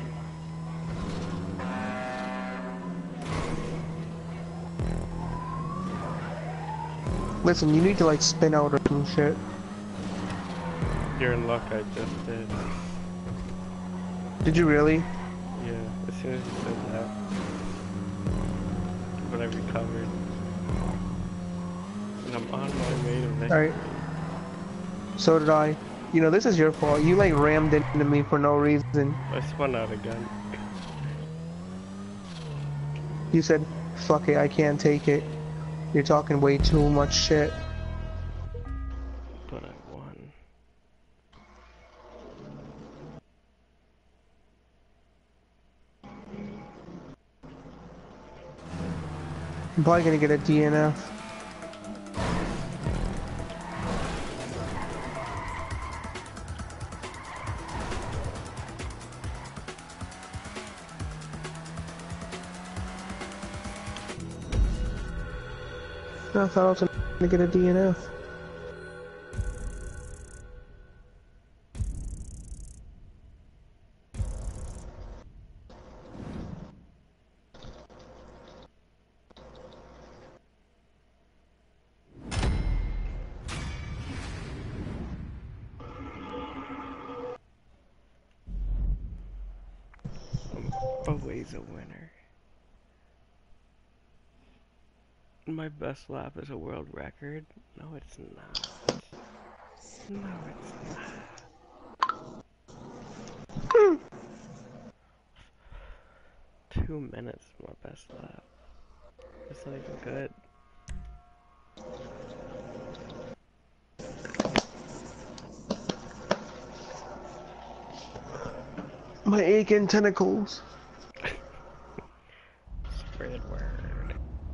Listen, you need to like spin out or some shit. You're in luck, I just did. Did you really? Yeah, as soon as you said that. But I recovered. And I'm on my way to victory. Alright. So did I. You know, this is your fault. You like rammed into me for no reason. I spun out again. You said, fuck it, I can't take it. You're talking way too much shit. But I won. I'm probably gonna get a D N F. I thought I was gonna get a D N F. I'm always a winner. My best lap is a world record? No, it's not. No, it's not. Two minutes is my best lap. That's not even good. My aching tentacles. Spread word.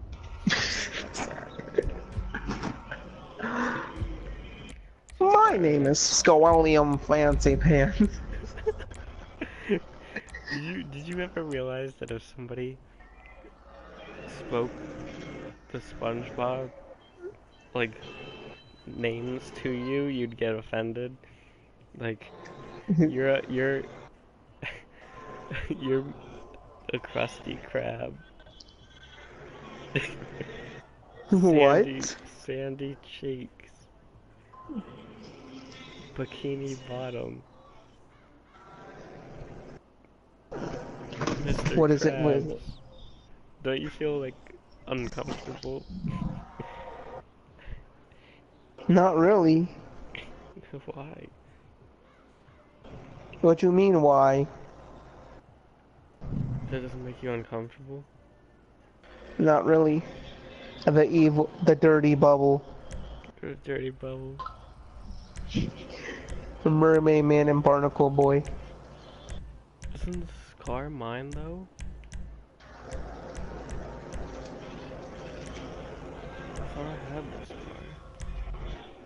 My name is Scoelium Fancy Pants. Did you did you ever realize that if somebody spoke the SpongeBob like names to you, you'd get offended? Like you're a, you're you're a Krusty Krab. Sandy What? sandy cheeks. Bikini bottom. Mister What is it? What is Krabs. it? Don't you feel like uncomfortable? Not really. Why? What you mean, why? That doesn't make you uncomfortable? Not really. The evil, the dirty bubble. You're a dirty bubble. The mermaid man and barnacle boy. Isn't this car mine though? I thought I had this car.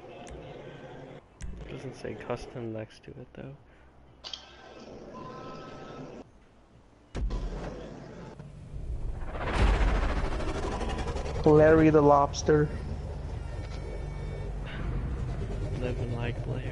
It doesn't say custom next to it though. Larry the Lobster. Living like Larry.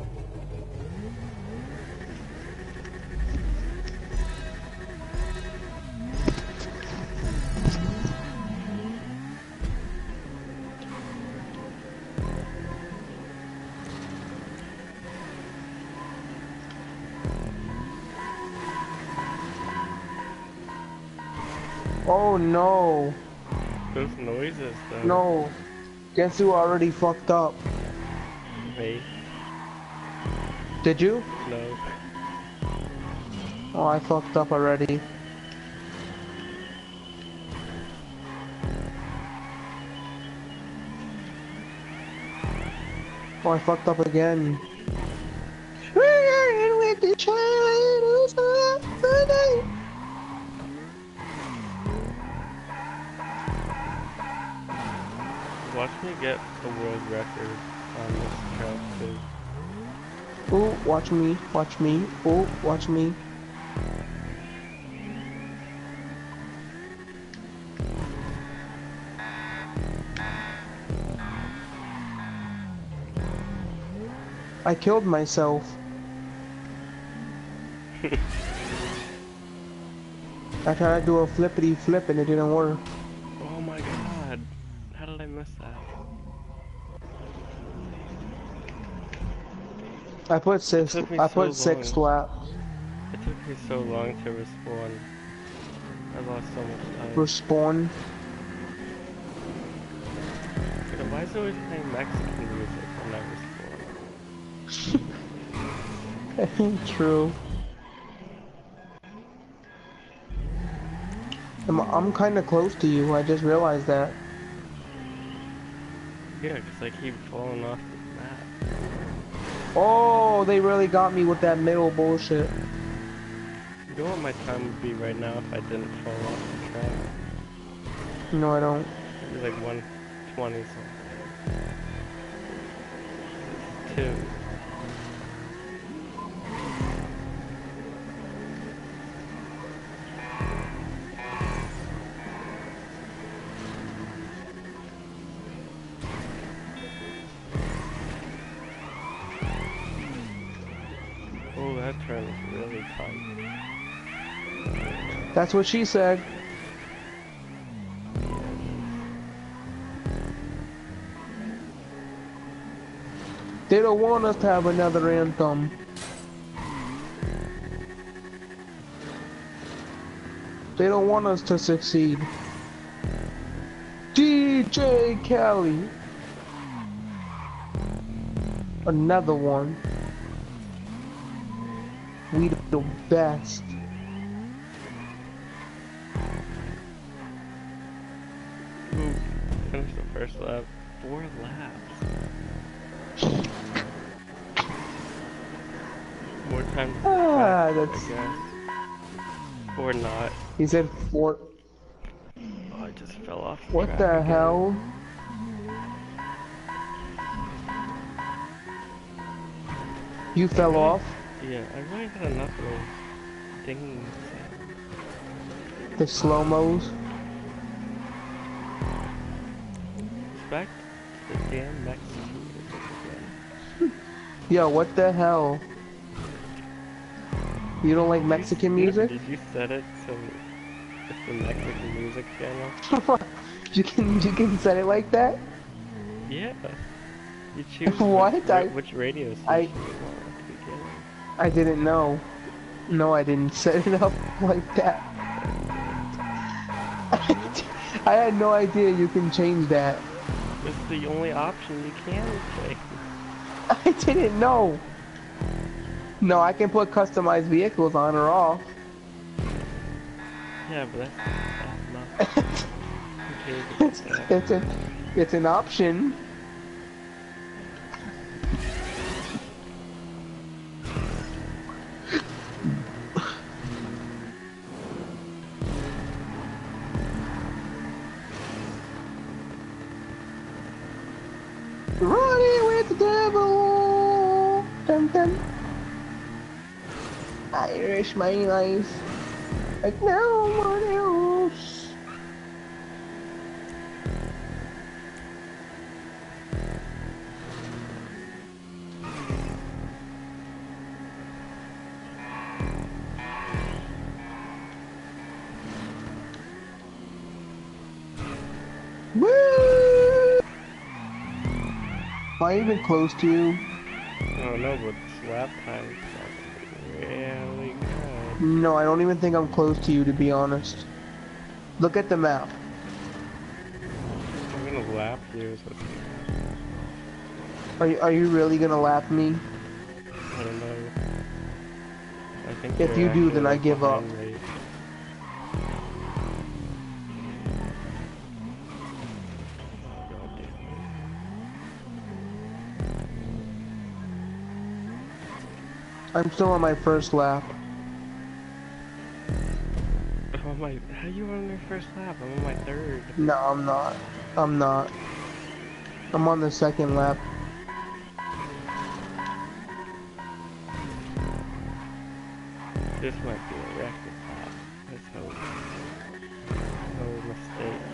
Oh no. Those noises though. No. Guess who already fucked up? Me? Did you? No. Oh, I fucked up already. Oh, I fucked up again. With the Watch me get a world record on this track too. Oh, watch me, watch me, oh, watch me. I killed myself. I tried to do a flippity flip and it didn't work. Oh my god. How did I miss that? I put six. took me I so put six long. laps. It took me so long to respawn. I lost so much time. Respawn. But why is it always playing Mexican music when I respawn? That ain't true. I'm, I'm kind of close to you. I just realized that. Yeah, because I keep falling off the map. Oh, they really got me with that middle bullshit. You know what my time would be right now if I didn't fall off the track? No, I don't. It'd be like one twenty something. Two. Oh, that turn is really tight. That's what she said. They don't want us to have another anthem. They don't want us to succeed. D J Kelly. Another one. We the best. Ooh, finished the first lap. Four laps. More time to Ah, track, that's. I guess. Or not. He said four. Oh, I just fell off the What track the again. hell? You fell really, off? Yeah, I really had enough of those dinging sounds. The slow-mos? Back to the damn Mexican music again. Yo, what the hell? You don't like Mexican music? Did you set it so it's the Mexican music channel? you can you can set it like that? Yeah. You choose What? which, I- which radio station I- you want at the beginning. I didn't know. No, I didn't set it up like that. I had no idea you can change that. It's the only option you can change. I didn't know. No, I can put customized vehicles on or off. Yeah, but that's, that's not. You It's, can't get that. it's an it's an option. Running with the devil. Dun, dun. Irish my life like no one else. I even close to you? Oh no, but slap time is really good. No, I don't even think I'm close to you, to be honest. Look at the map. I'm gonna lap you, so Are you, are you really gonna lap me? I don't know. I think If you're you do, actually then I like give up. behind me. God damn I'm still on my first lap. it. Oh my, how you on your first lap? I'm on my third. No, I'm not. I'm not. I'm on the second lap. This might be a record lap. Let's hope. No mistakes.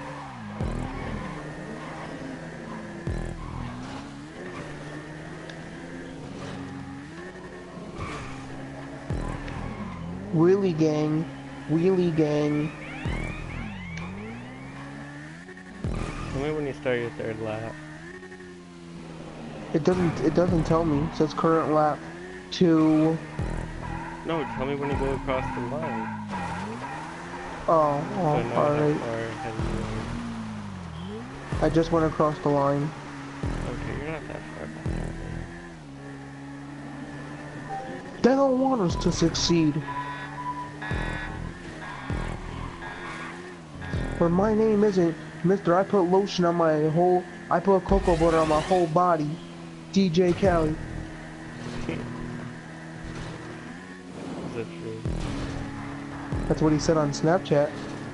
Wheelie gang. Wheelie gang. Tell me when you start your third lap. It doesn't it doesn't tell me. It says current lap two. No, tell me when you go across the line. Oh, So I oh know how alright. far ahead you I just went across the line. are. Okay, you're not that far behind me. They don't want us to succeed. But my name isn't Mister I put lotion on my whole I put cocoa butter on my whole body. D J Khaled. Is that true? That's what he said on Snapchat.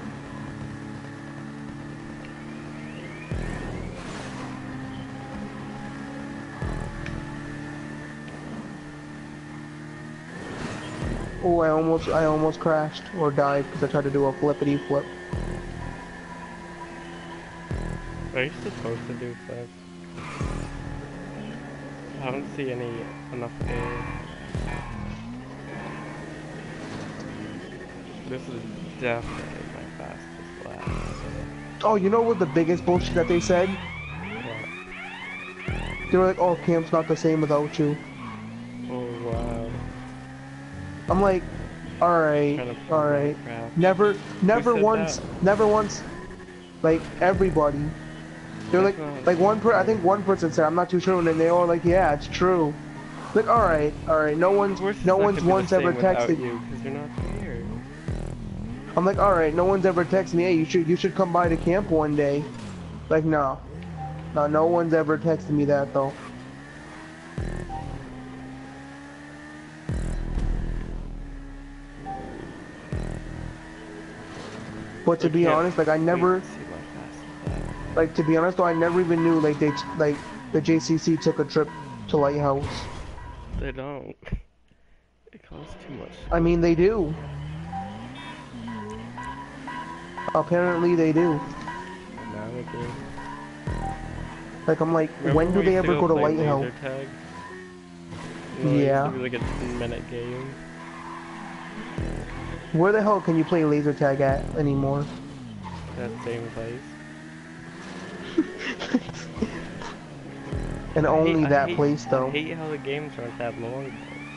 Oh, I almost I almost crashed or died because I tried to do a flippity flip. Are you supposed to do flips? I don't see any enough air. This is definitely my fastest lap. Oh, you know what the biggest bullshit that they said? What? They were like, oh, camp's not the same without you. Oh wow. I'm like, alright, Trying to pull alright. that crap. Never, never said once, that? never once, like, everybody. They're like, That's not like one per, I true. think one person said, I'm not too sure, and then they all like, yeah, it's true. Like, alright, alright, no Of one's, course it's no not one's gonna be the once ever same without texted. you, because you're not there. I'm like, alright, no one's ever texted me, hey, you should, you should come by to camp one day. Like, no. No, no one's ever texted me that, though. But to I be can't honest, like, I wait never, to see my fastest lap. like, to be honest, though, I never even knew, like, they, like, the J C C took a trip to Lighthouse. They don't. It costs too much to I go mean, they there. do. Apparently, they do. Now they do. Like, I'm like, Remember when do we they used to ever go to play Lighthouse? laser tag? You know, it used Yeah. to be like a ten minute game. Where the hell can you play laser tag at anymore? That same place. And I only hate, I that hate, place, though. I hate how the games aren't that long.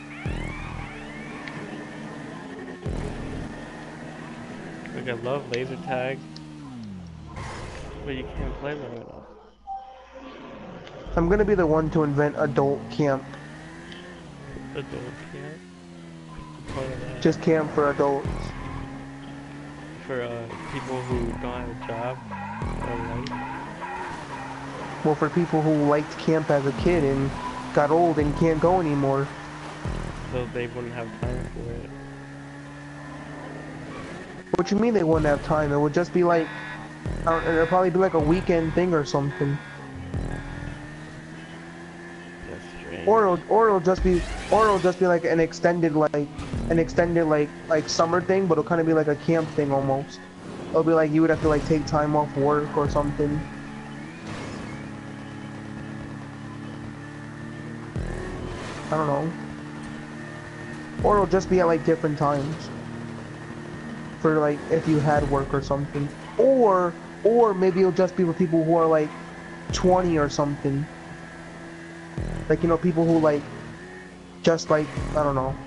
Though. Like I love laser tag, but you can't play long enough. I'm gonna be the one to invent adult camp. Adult camp. What's the point of that? Just camp for adults. For uh, people who don't have a job or life. Well, for people who liked camp as a kid and got old and can't go anymore. So they wouldn't have time for it. What you mean they wouldn't have time? It would just be like, I don't, it'll probably be like a weekend thing or something. That's strange. Or it'll, or it'll just be, or it'll just be like an extended like, an extended like, like summer thing, but it'll kind of be like a camp thing almost. It'll be like you would have to like take time off work or something. I don't know. Or it'll just be at like different times. For like if you had work or something. Or, or maybe it'll just be for people who are like twenty or something. Like, you know, people who like, just like, I don't know.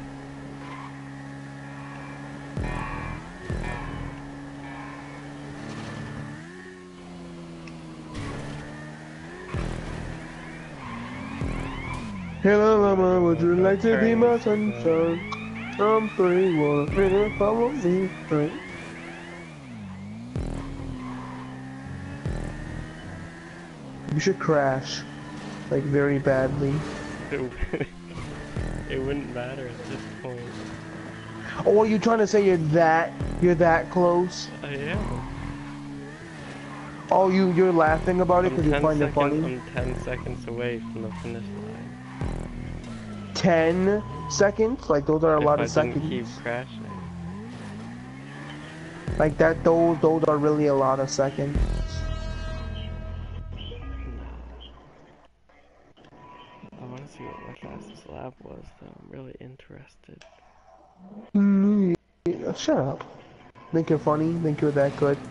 Hello mama, would you like to be my sunshine? I'm three, wanna really follow me, right? You should crash, like very badly. It, it wouldn't matter at this point. Oh, are you trying to say you're that, you're that close? I am. Oh, you, you're laughing about it I'm because you ten find it seconds. funny? I'm ten seconds away from the finish line. Ten seconds? Like those are a If lot I of didn't seconds. keep crashing. Like that, those, those are really a lot of seconds. I want to see what my fastest lap was, though. I'm really interested. Mm, yeah, shut up. Think you're funny? Think you're that good?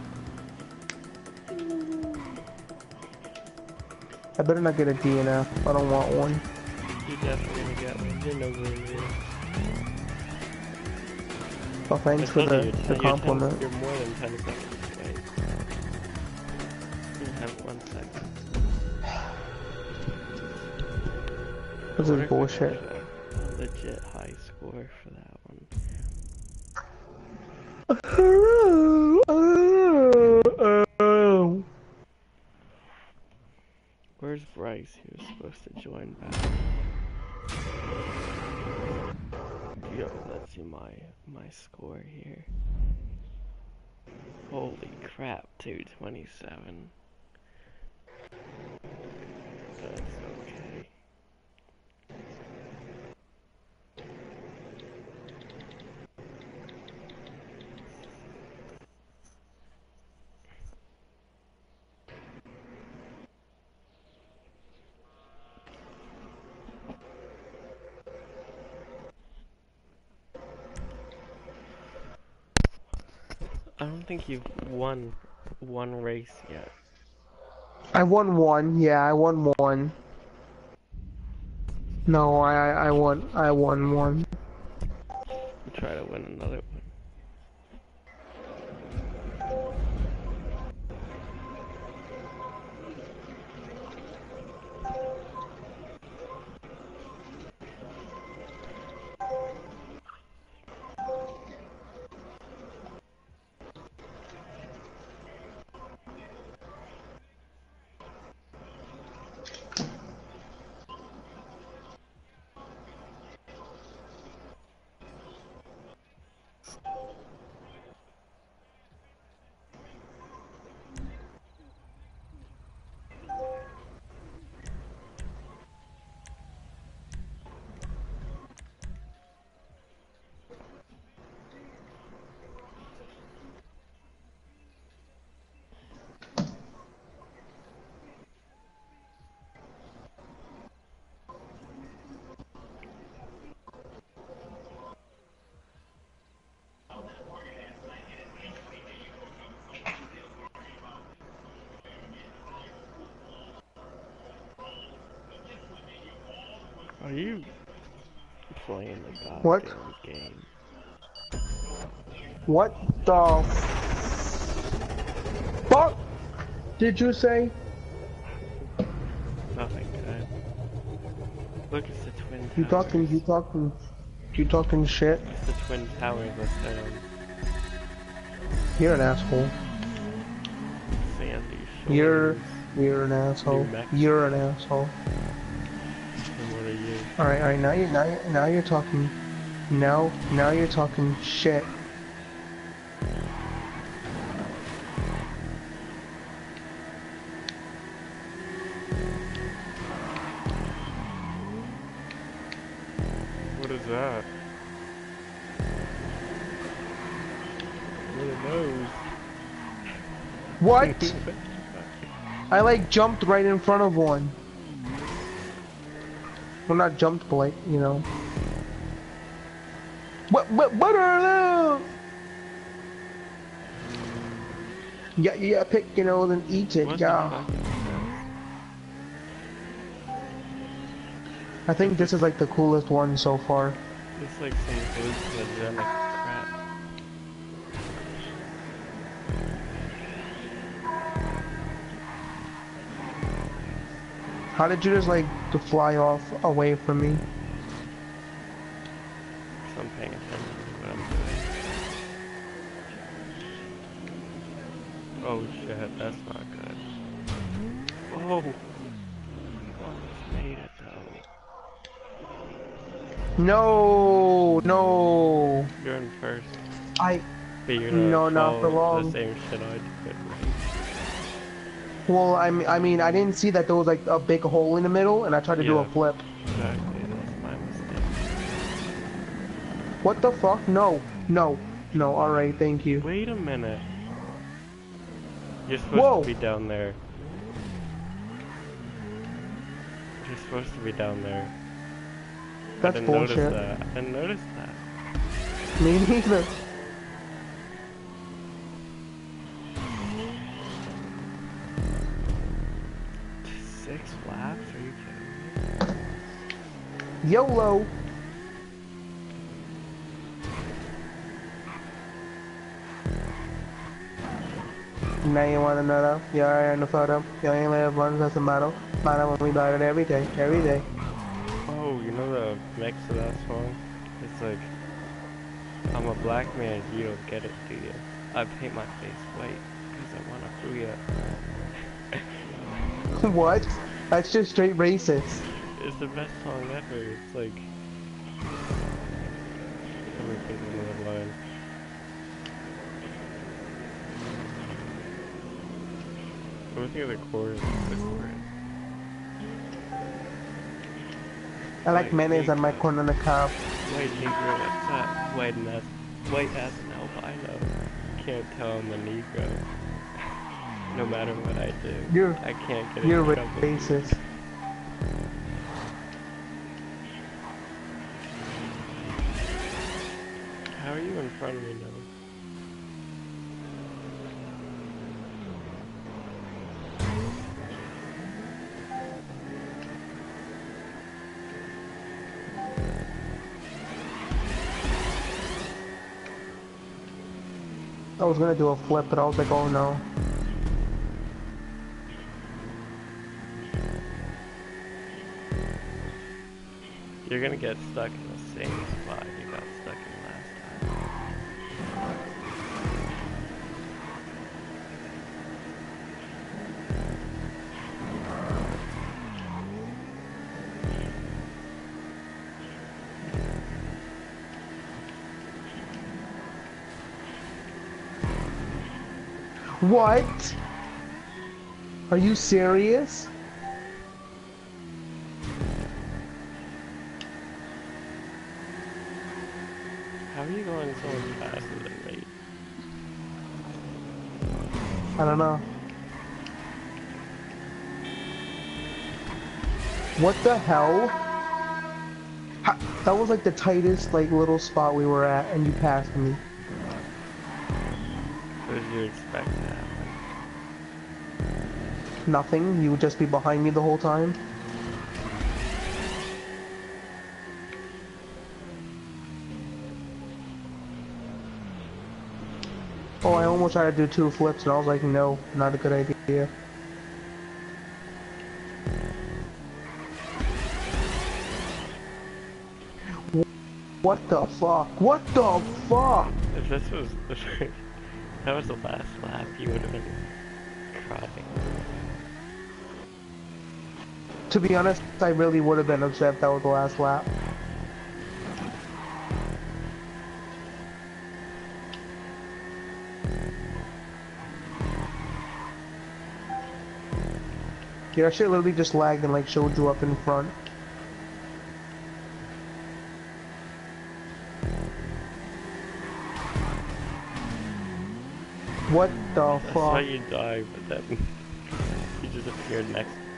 I better not get a D N F. I don't want one. You're definitely gonna get one. You're nowhere near. Well, thanks I for told the, you, you're, the ten, you're, compliment. ten, you're more than ten seconds away. You have one second. This is bullshit. Legit high score for that one. Where's Bryce? He was supposed to join back. Yo, let's see my my score here. Holy crap, two twenty-seven. That's okay. I don't think you've won one race yet. I won one. Yeah, I won one. No, I I I won I won one. We'll try to win another one. Are you playing the What? goddamn game? What the fuck did you say? Nothing good. Look, it's the Twin Towers. You talking? You talking? You talking shit? It's the Twin Towers that's down. You're an asshole. Sandy Shores. You're you're an asshole. New Mexico. You're an asshole. And what are you? All right, all right. Now you now you now you're talking. Now now you're talking shit. What is that? What are those? What? I like jumped right in front of one. Well, not jumped, but like, you know. What, what, what are those? Yeah, yeah, pick, you know, then eat it, What yeah. the fuck is I think this is like the coolest one so far. It's like some hallucinogenic crap. How did you just like to fly off away from me? So I'm paying attention to what I'm doing. Oh shit, that's not good. Oh! Almost made it though. No, no. You're in first. I But you're gonna no, not for follow the long. same shit I did, right? Well, I mean, I mean, I didn't see that there was like a big hole in the middle, and I tried to do a Yeah, flip. exactly. That was my mistake. What the fuck? No, no, no. All right, thank you. Wait a minute. You're supposed to Whoa. be down there. You're supposed to be down there. I That's didn't bullshit. notice that. I didn't notice that. Me neither. Six laps? Are you kidding me? YOLO. Now you wanna know though? You're already in the photo. You ain't live once, that's a model. Model when we buy it every day, every day. Oh, you know the mix of that song? It's like, I'm a black man, you don't get it, do you? I paint my face white, cause I wanna free ya. What? That's just straight racist. It's the best song ever. It's like, let me think of another line. Let me think of the chorus. The chorus. I like White mayonnaise on my Negro. corn on the cob. White Negro, what's up? White ass, white ass and albino. Can't tell I'm a Negro. No matter what I do, You're, I can't get you're in trouble. racist. How are you in front of me now? I was gonna do a flip, but I was like, oh no. You're gonna get stuck in the same spot you got stuck in last time. What? Are you serious? How are you going so much faster than me? I don't know. What the hell? Ha, that was like the tightest like little spot we were at, and you passed me. What did you expect to happen? Nothing. You would just be behind me the whole time. Oh, I almost tried to do two flips, and I was like, no, not a good idea. What the fuck? What the fuck? If this was the first, that was the last lap, you would have been crying. To be honest, I really would have been upset if that was the last lap. Yeah, that shit literally just lagged and like showed you up in front. What the I saw fuck? you die, but then you just appeared next to me.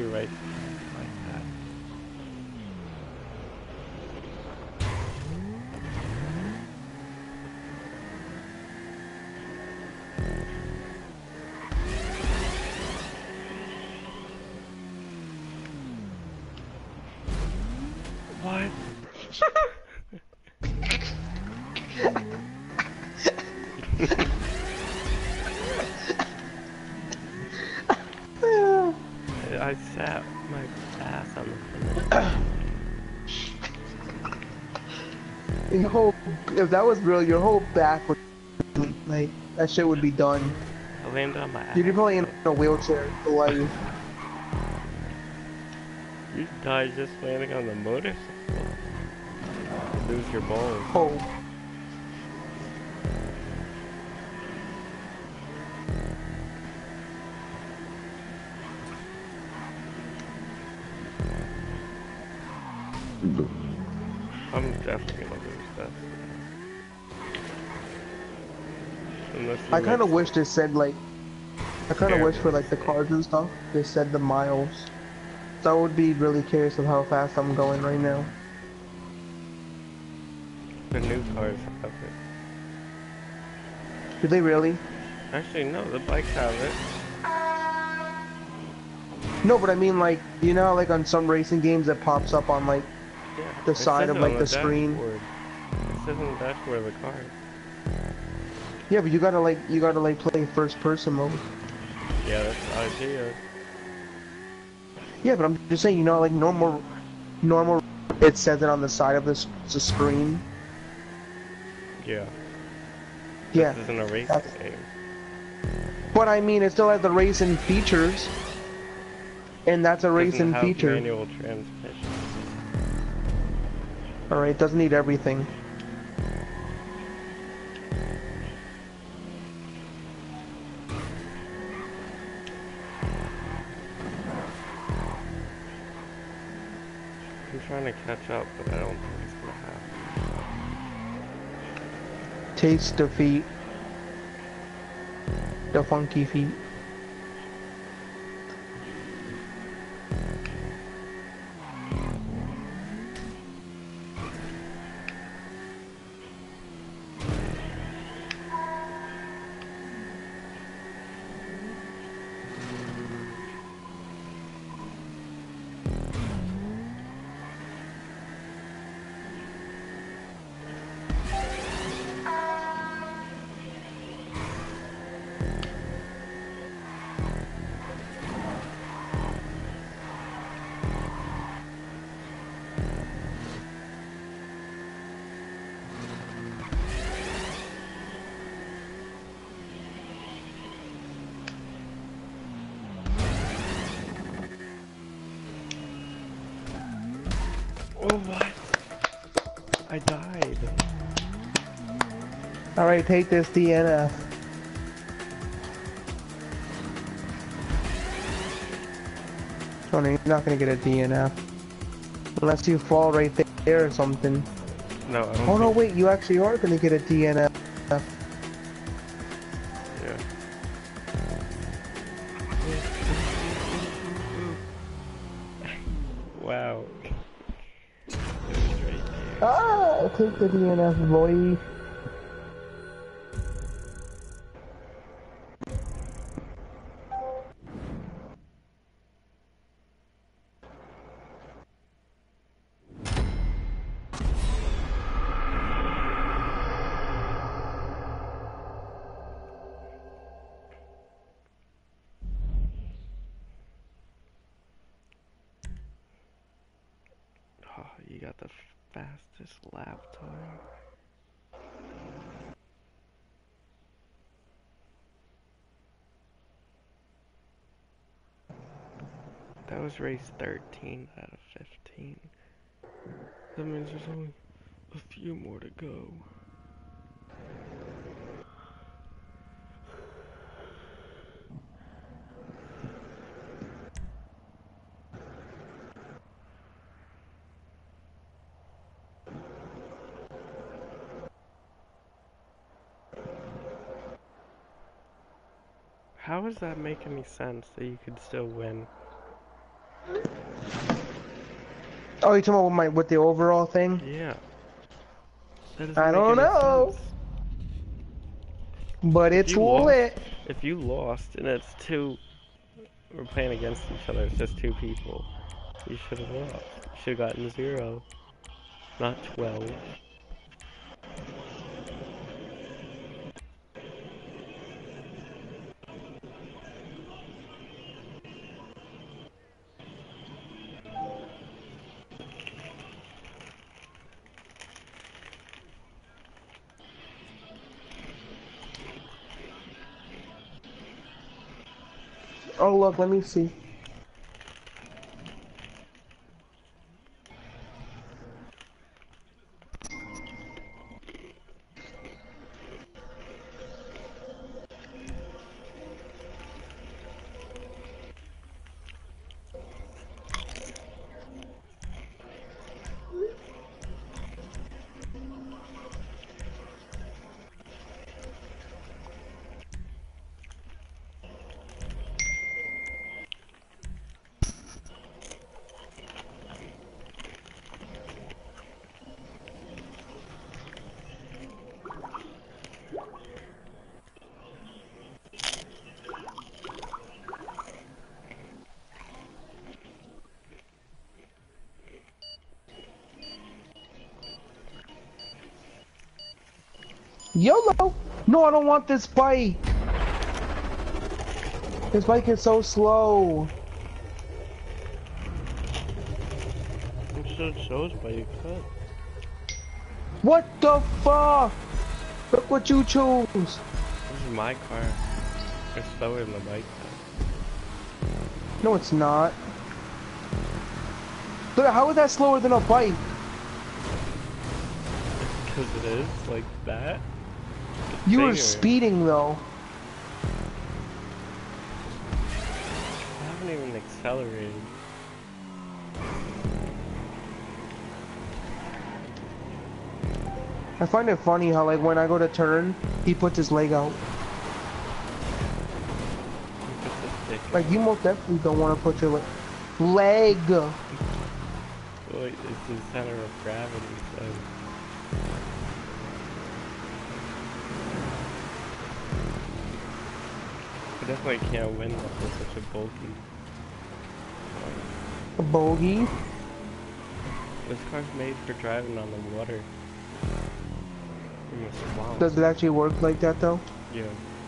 right like that. What? I sat my ass on the finish. Your whole, if that was real, your whole back would, like, that shit would be done. I landed on my ass. You'd be probably in though. a wheelchair for life. You died just landing on the motorcycle. You lose your balls. Oh. I'm definitely gonna lose this. Unless you I kind make of wish they said, like, I kind of wish for, like, the mistakes. cars and stuff, they said the miles. So I would be really curious of how fast I'm going right now. The new cars have it. Do they really? Actually, no, the bikes have it. No, but I mean, like, you know how, like, on some racing games it pops up on, like, Yeah, the it side says of, it on like, the the screen? dashboard. It says on the dashboard of the car. Yeah, but you gotta, like, you gotta, like, play first person mode. Yeah, that's the idea. Yeah, but I'm just saying, you know, like, normal, normal, it says it on the side of the, the screen. Yeah. Yeah. This isn't a racing That's... game. But I mean, it still has the racing features. And that's a It doesn't racing have feature. manual transmission. Alright, doesn't need everything. I'm trying to catch up, but I don't think it's gonna happen. Taste the feet. The funky feet. Oh, what? I died. Alright, take this D N F. Tony, you're not gonna get a D N F. Unless you fall right there or something. No, I don't Oh no, think- wait, you actually are gonna get a D N F. Yeah. Wow. It was right there. Ah, take the D N F, boy. Oh, you got the fastest lap time. That was race thirteen out of fifteen. That means there's only a few more to go. How does that make any sense that you could still win? Oh, you talking about with my with the overall thing? Yeah. That doesn't I make don't any know, sense. but If it's you lost, lit. if you lost and it's two, we're playing against each other, it's just two people. You should have lost. You should have gotten zero, not twelve. Oh look, let me see. YOLO! No, I don't want this bike. This bike is so slow. It should shows by your cut. What the fuck? Look what you choose. This is my car. It's slower than the bike. No, it's not. Look, how is that slower than a bike? Because it is like that. It's You were bigger. speeding though. I haven't even accelerated. I find it funny how like when I go to turn, he puts his leg out. Like you most definitely don't want to put your le leg. Wait, it's the center of gravity, so. I definitely can't win with such a bulky. A bogey. This car's made for driving on the water. Wow. Does it actually work like that though? Yeah.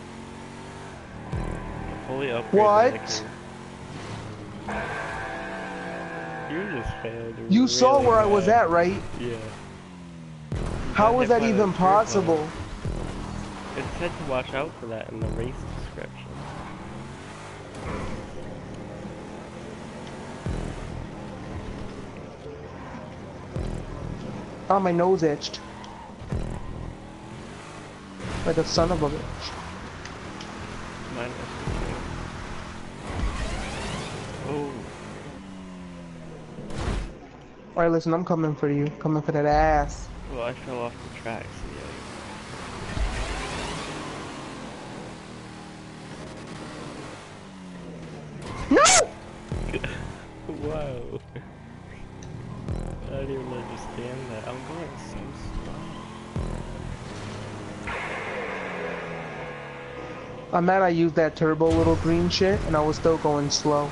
Fully upgraded. What? You just failed. You really saw where I was bad. at, right? Yeah. How Got was hit that by the even turbo. possible? It said to watch out for that in the race description. Oh, my nose itched. Like a son of a bitch. Mine was Oh. Alright, listen, I'm coming for you. Coming for that ass. Well, I fell off the tracks. No! Wow. I don't even understand that. I'm going so slow. I'm mad I used that turbo little green shit and I was still going slow.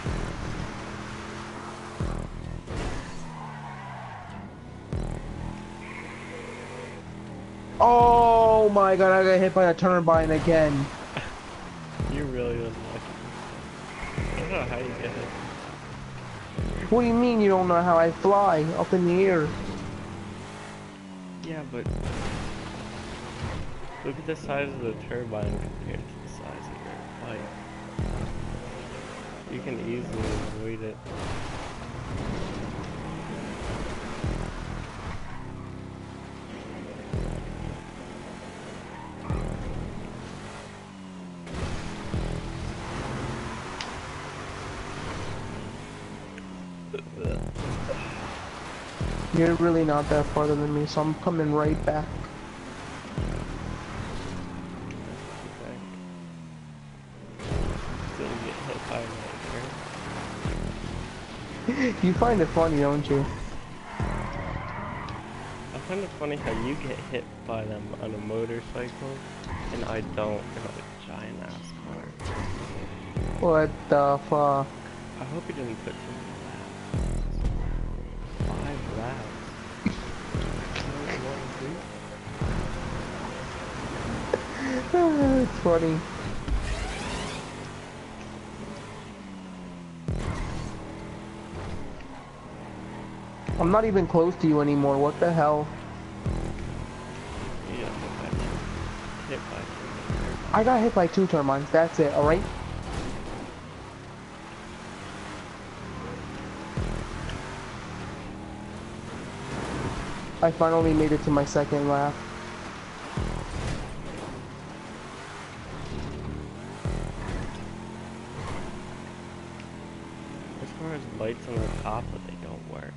Oh my god, I got hit by a turbine again. You're really unlucky. I don't know how you get it. What do you mean you don't know how I fly up in the air? Yeah, but look at the size of the turbine compared to the size of your bike. You can easily avoid it. You're really not that farther than me, so I'm coming right back. Still get hit by that You find it funny, don't you? I find it funny how you get hit by them on a motorcycle, and I don't in a giant ass car. What the fuck? I hope he didn't put too many laps. Five laps. I don't want to do. It's funny. I'm not even close to you anymore. What the hell? Yeah, hit by, hit by I got hit by two turbines. That's it. All right. I finally made it to my second lap. As far as lights on the top, but they don't work.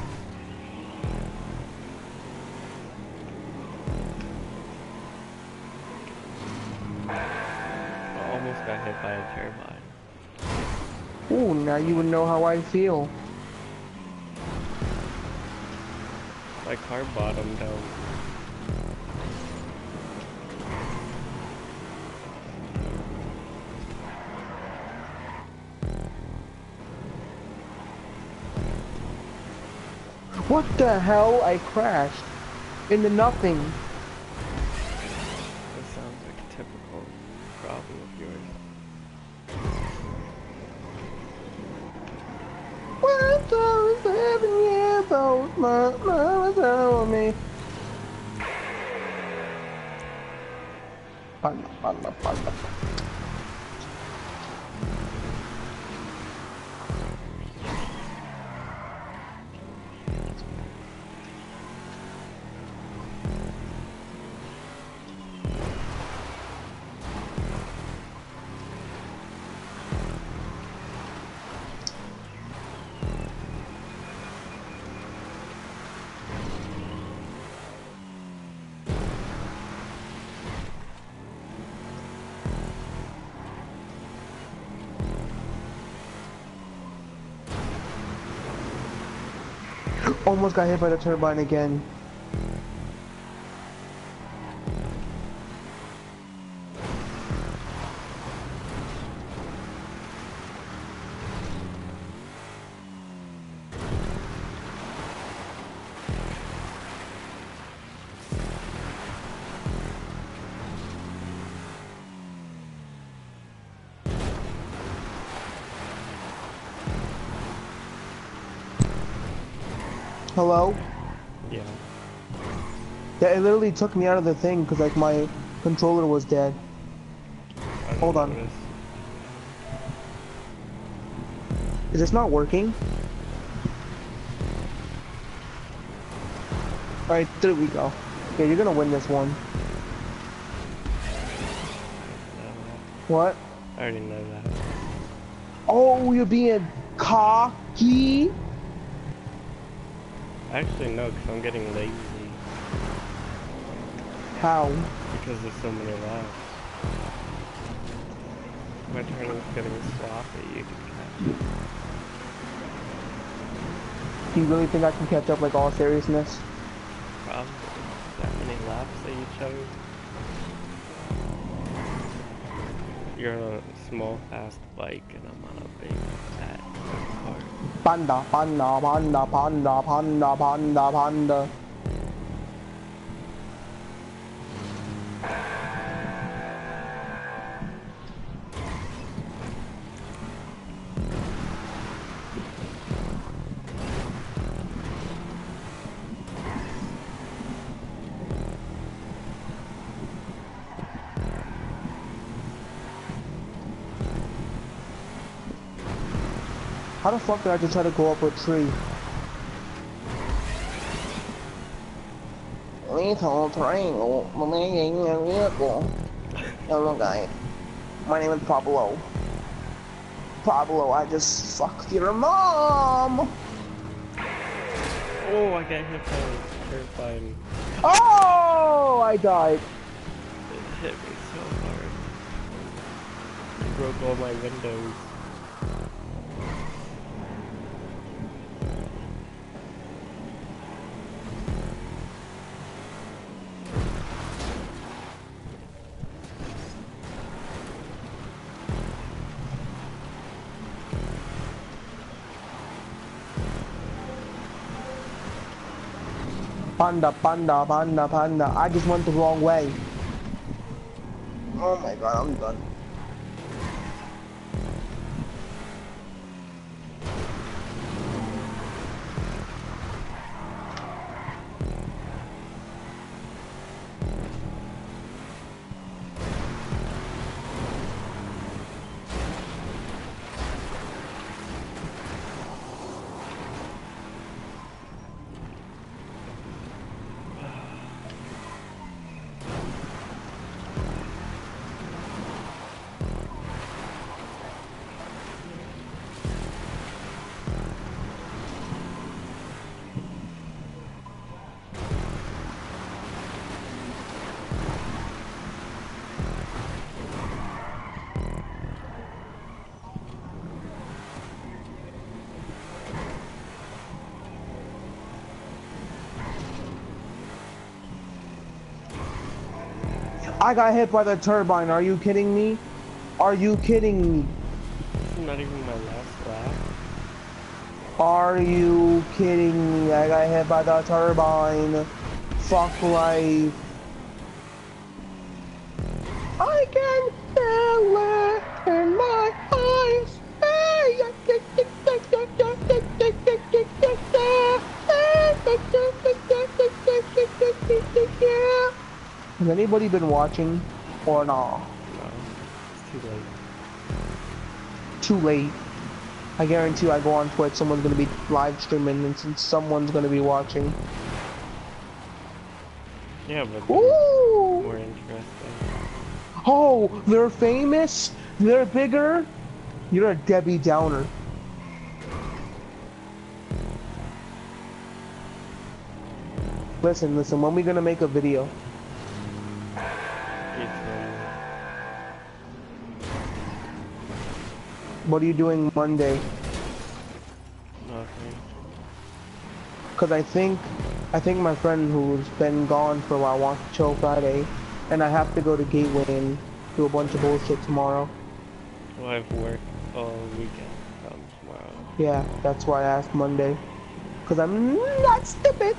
I almost got hit by a turbine. Ooh, now you would know how I feel. My car bottomed out. What the hell? I crashed into nothing. That sounds like a typical problem of yours. When I was seven years old, my mama told me. Panda, panda, panda. Almost got hit by the turbine again. Hello? Yeah. Yeah, it literally took me out of the thing because like my controller was dead. I didn't Hold on. notice. Is this not working? Alright, there we go. Yeah, you're gonna win this one. What? I already know that. Oh, you're being cocky? Actually, no, because I'm getting lazy. How? Because there's so many laps. My turn is getting sloppy. You can catch. Do you really think I can catch up, like, all seriousness? Probably. That many laps that you chose. You're on a small, fast bike, and I'm on a big, fat car. Panda, panda, panda, panda, panda, panda, panda. How the fuck did I just try to go up a tree? Little triangle, making a vehicle. Hello guys, my name is Pablo. Pablo, I just fucked your mom! Oh, I got hit by a turbine. Oh, I died. It hit me so hard. It broke all my windows. Panda, panda, panda, panda. I just went the wrong way. Oh my god, I'm done. I got hit by the turbine. Are you kidding me? Are you kidding me? This is not even my last lap. Are you kidding me? I got hit by the turbine. Fuck life. I can feel it in my eyes. Has anybody been watching or not? No, it's too late. Too late. I guarantee you I go on Twitch, someone's gonna be live streaming and since someone's gonna be watching. Yeah, but Ooh! more interesting. Oh, they're famous? They're bigger? You're a Debbie Downer. Listen, listen, when we gonna make a video? What are you doing Monday? Nothing. Cause I think, I think my friend who's been gone for a while wants to chill Friday, and I have to go to Gateway and do a bunch of bullshit tomorrow. Well, I have work all weekend from tomorrow. Yeah, that's why I asked Monday. Cause I'm not stupid.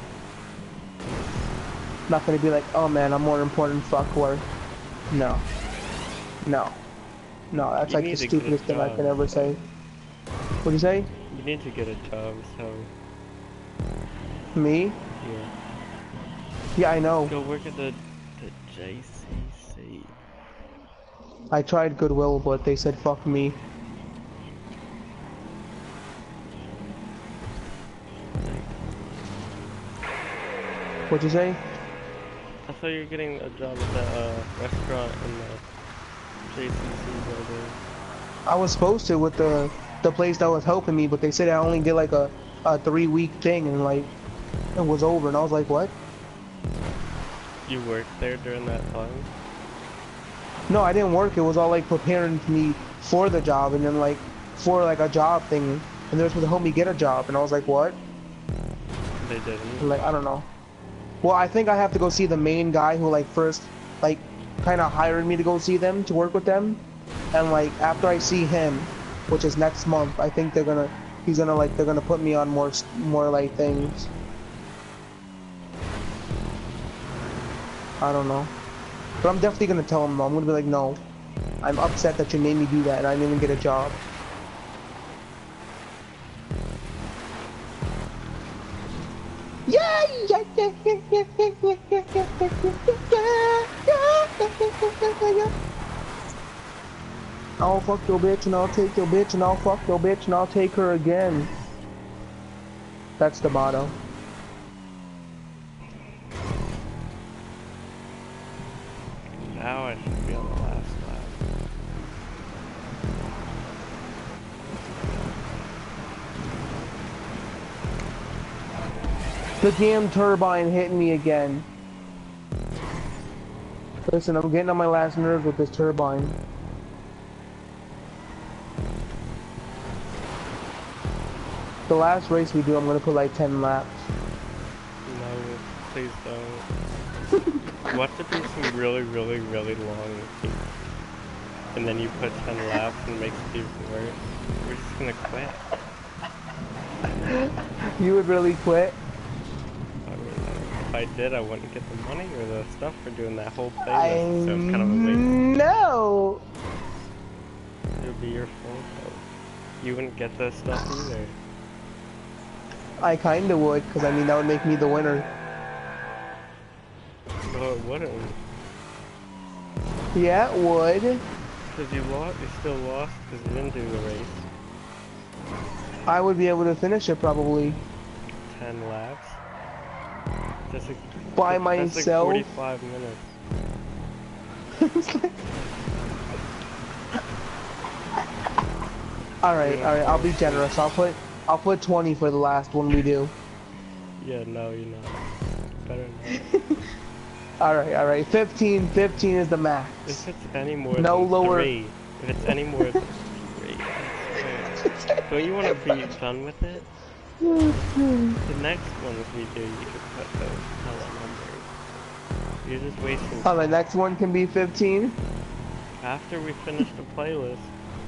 Not gonna be like, oh man, I'm more important, fuck work. No. No. No, that's You like the need to get a stupidest thing I job, could ever so- say. What'd you say? You need to get a job, so Me? yeah. Yeah, I know. Go work at the the J C C. I tried Goodwill, but they said fuck me. What'd you say? I thought you were getting a job at the uh, restaurant in the J C C building. I was supposed to with the the place that was helping me, but they said I only did like a, a three week thing and like it was over, and I was like, what? You worked there during that time? No, I didn't work. It was all like preparing me for the job, and then like for like a job thing, and they were supposed to help me get a job, and I was like, what? They didn't. And, like I don't know. Well, I think I have to go see the main guy who like first like kind of hired me to go see them to work with them, and like after I see him, which is next month, I think they're gonna he's gonna like they're gonna put me on more more like things. I don't know, but I'm definitely gonna tell him. I'm gonna be like, no, I'm upset that you made me do that and I didn't even get a job. Yeah, yeah, yeah, yeah, yeah, yeah, yeah, yeah, yeah, yeah, yeah, yeah. I'll fuck your bitch and I'll take your bitch and I'll fuck your bitch and I'll take her again. That's the motto. Now I should be on the last lap. The damn turbine hit me again. Listen, I'm getting on my last nerves with this turbine. The last race we do, I'm gonna put like ten laps. No, please don't. Watch it be some really, really, really long race. And then you put ten laps and it makes it even worse. We're just gonna quit. You would really quit? I would, if I did, I wouldn't get the money or the stuff for doing that whole I playlist, so it's kind of a waste. know. It would be your fault, though. You wouldn't get the stuff either. I kinda would, because I mean that would make me the winner. No, it wouldn't. Yeah, it would. Because you lost, you still lost because you didn't do the race. I would be able to finish it probably. Ten laps. Just like, By that's, that's like myself. forty-five minutes. Alright, alright, I'll be generous. I'll put I'll put twenty for the last one we do. Yeah, no, you're not. Better not. Alright, alright. fifteen, fifteen is the max. If it's any more No than lower. three, if it's any more than three, I swear. Don't you want to be done with it? The next ones we do, you could put those hella numbers. You're just wasting Oh, the time. next one can be fifteen? After we finish the playlist.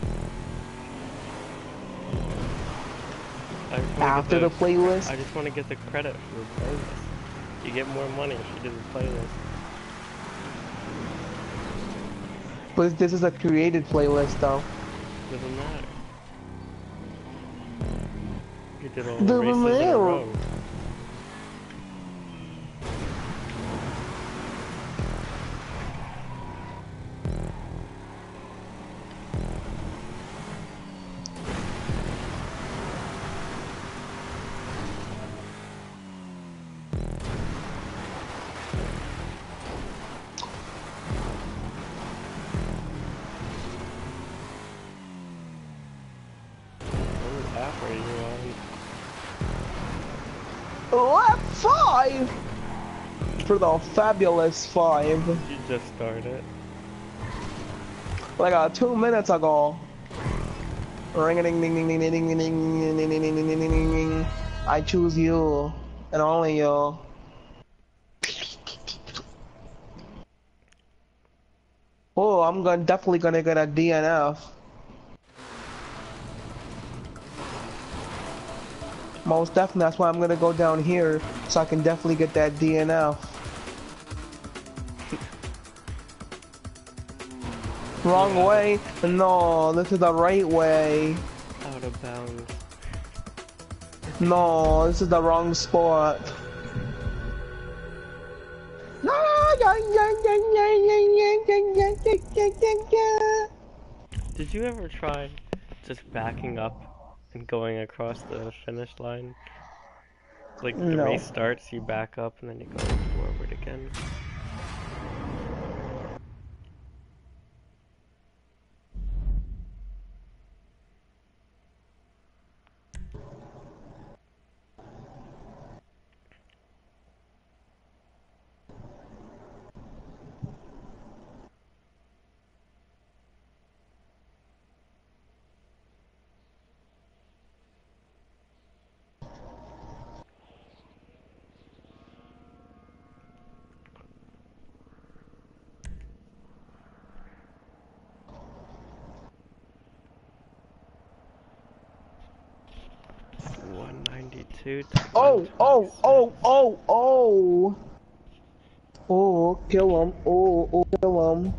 I just wanna After get the the, playlist? I just want to get the credit for the playlist. You get more money if you do the playlist. But this is a created playlist though. Doesn't matter. You did all the Doesn't races in a matter. row. What lap are you on? Lap five! For the fabulous five. You just started. Like uh, two minutes ago. Ring a ding ding ding ding ding ding ding ding ding ding ding ding ding ding. I choose you and only you. Oh, I'm gonna definitely gonna get a D N F. Most definitely, that's why I'm gonna go down here so I can definitely get that D N F. Wrong Yeah. way? No, this is the right way. Out of bounds. No, this is the wrong spot. Did you ever try just backing up and going across the finish line? Like the No. race starts, you back up and then you go forward again. one ninety-two to Oh, oh, one twenty-six. oh, oh, oh. Oh, kill him. Oh, oh, kill him.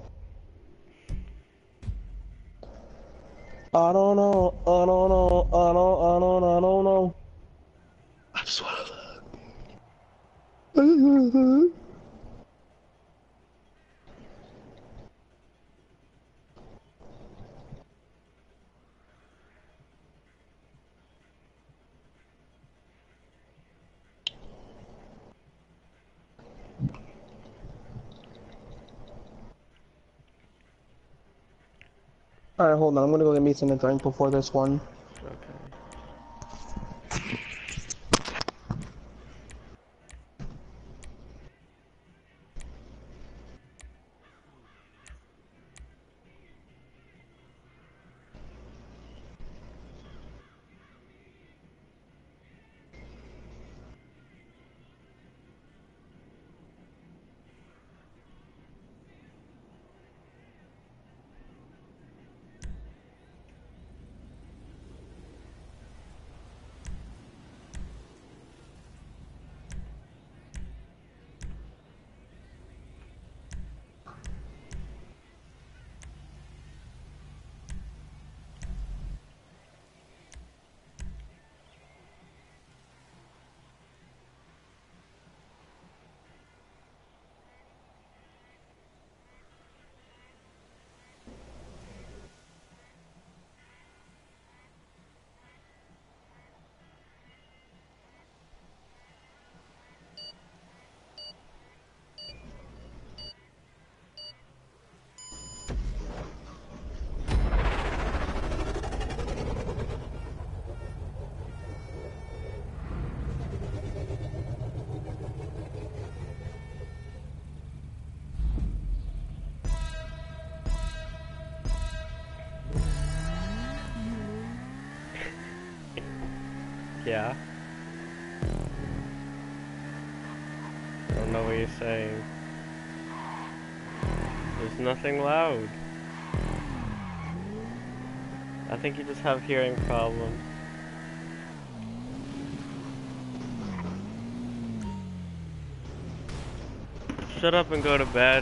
I don't know. I don't know. I don't, I don't, I don't know. I just wanna look. Alright, hold on. I'm gonna go get me some drink before this one. Okay. Yeah. I don't know what you're saying. There's nothing loud. I think you just have hearing problems. Shut up and go to bed.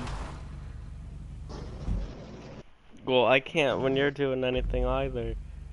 Well, I can't when you're doing anything either.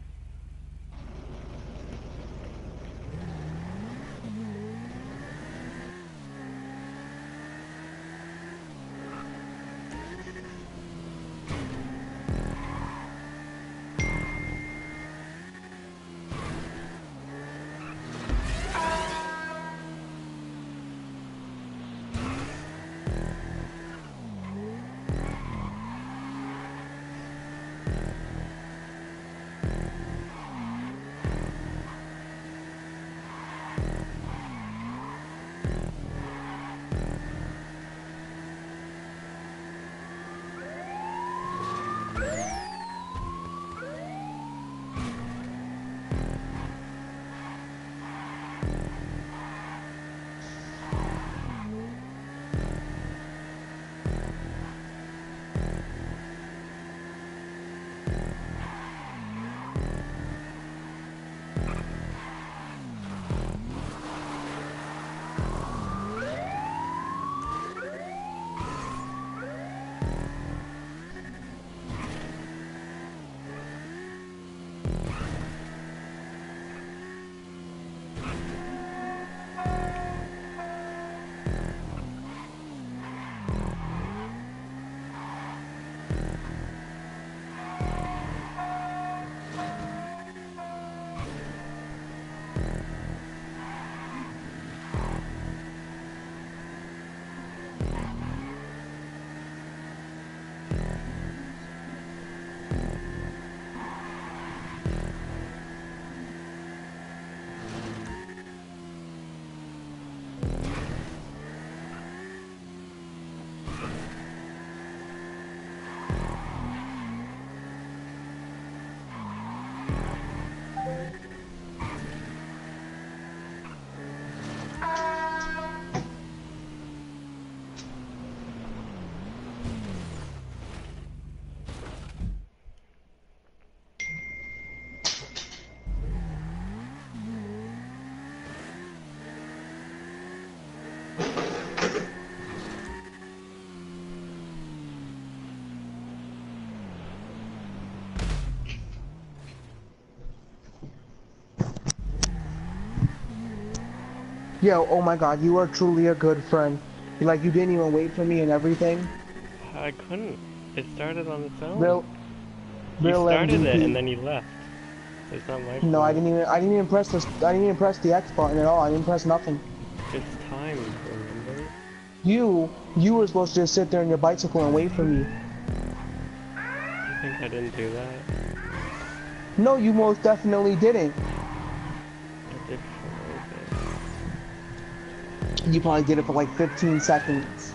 Yo, oh my god, you are truly a good friend. Like, you didn't even wait for me and everything. I couldn't. It started on its own. Real, You real started M V P. it and then you left. It's not my fault. No, I didn't even. I didn't even press the. I didn't even press the X button at all. I didn't press nothing. It's timed, remember? You, you were supposed to just sit there on your bicycle and wait for me. You think I didn't do that? No, you most definitely didn't. I did for a little bit. You probably did it for like fifteen seconds.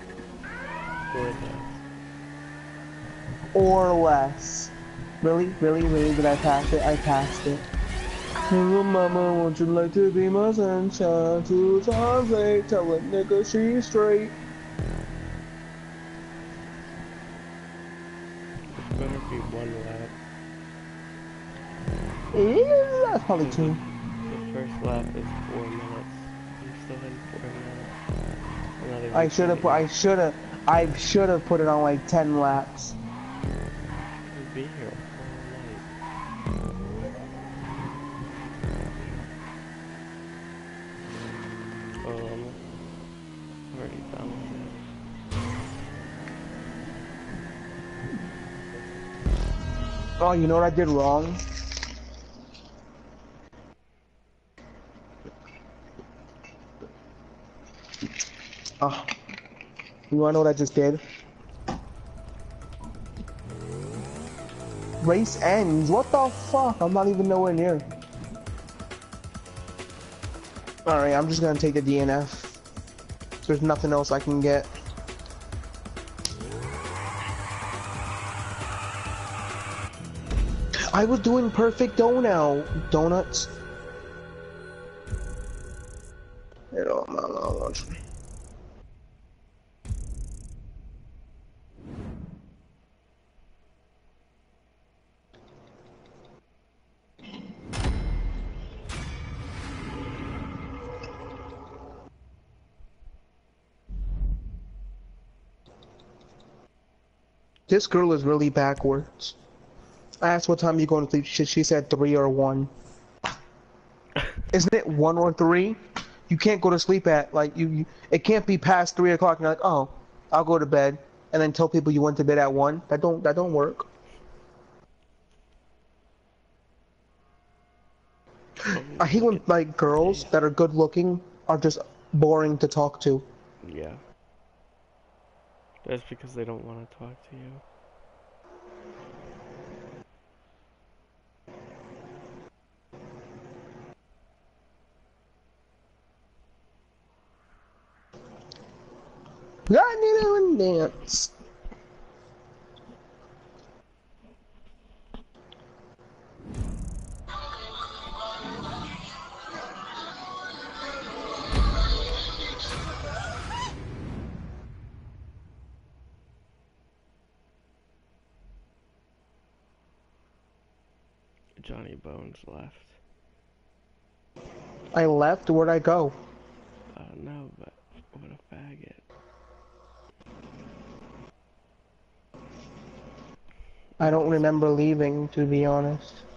Or less. Or less. Really, really, really, did I pass it? I passed it. Little mama, won't you like to be my sunshine? Two times late, tell a nigga she's straight. It's gonna be one lap. Yeah, that's probably two. The first lap is four minutes. You still in four minutes. Another I should have put. I should have. I should have put it on like ten laps. You'll be here all night. Oh, I'm already done with it. Oh, you know what I did wrong? Oh, you wanna know what I just did? Race ends. What the fuck? I'm not even nowhere near. Alright, I'm just gonna take the D N F. There's nothing else I can get. I was doing perfect donut. Donuts. It all my lunch. This girl is really backwards. I asked what time you going to sleep. She, she said three or one. Isn't it one or three? You can't go to sleep at like you. you it can't be past three o'clock. And you're like, oh, I'll go to bed, and then tell people you went to bed at one. That don't that don't work. Oh, I hate when like girls that are good looking are just boring to talk to. yeah. That's because they don't want to talk to you. I need to dance. Johnny Bones left. I left. Where'd I go? Uh, no, but what a faggot. I don't remember leaving, to be honest.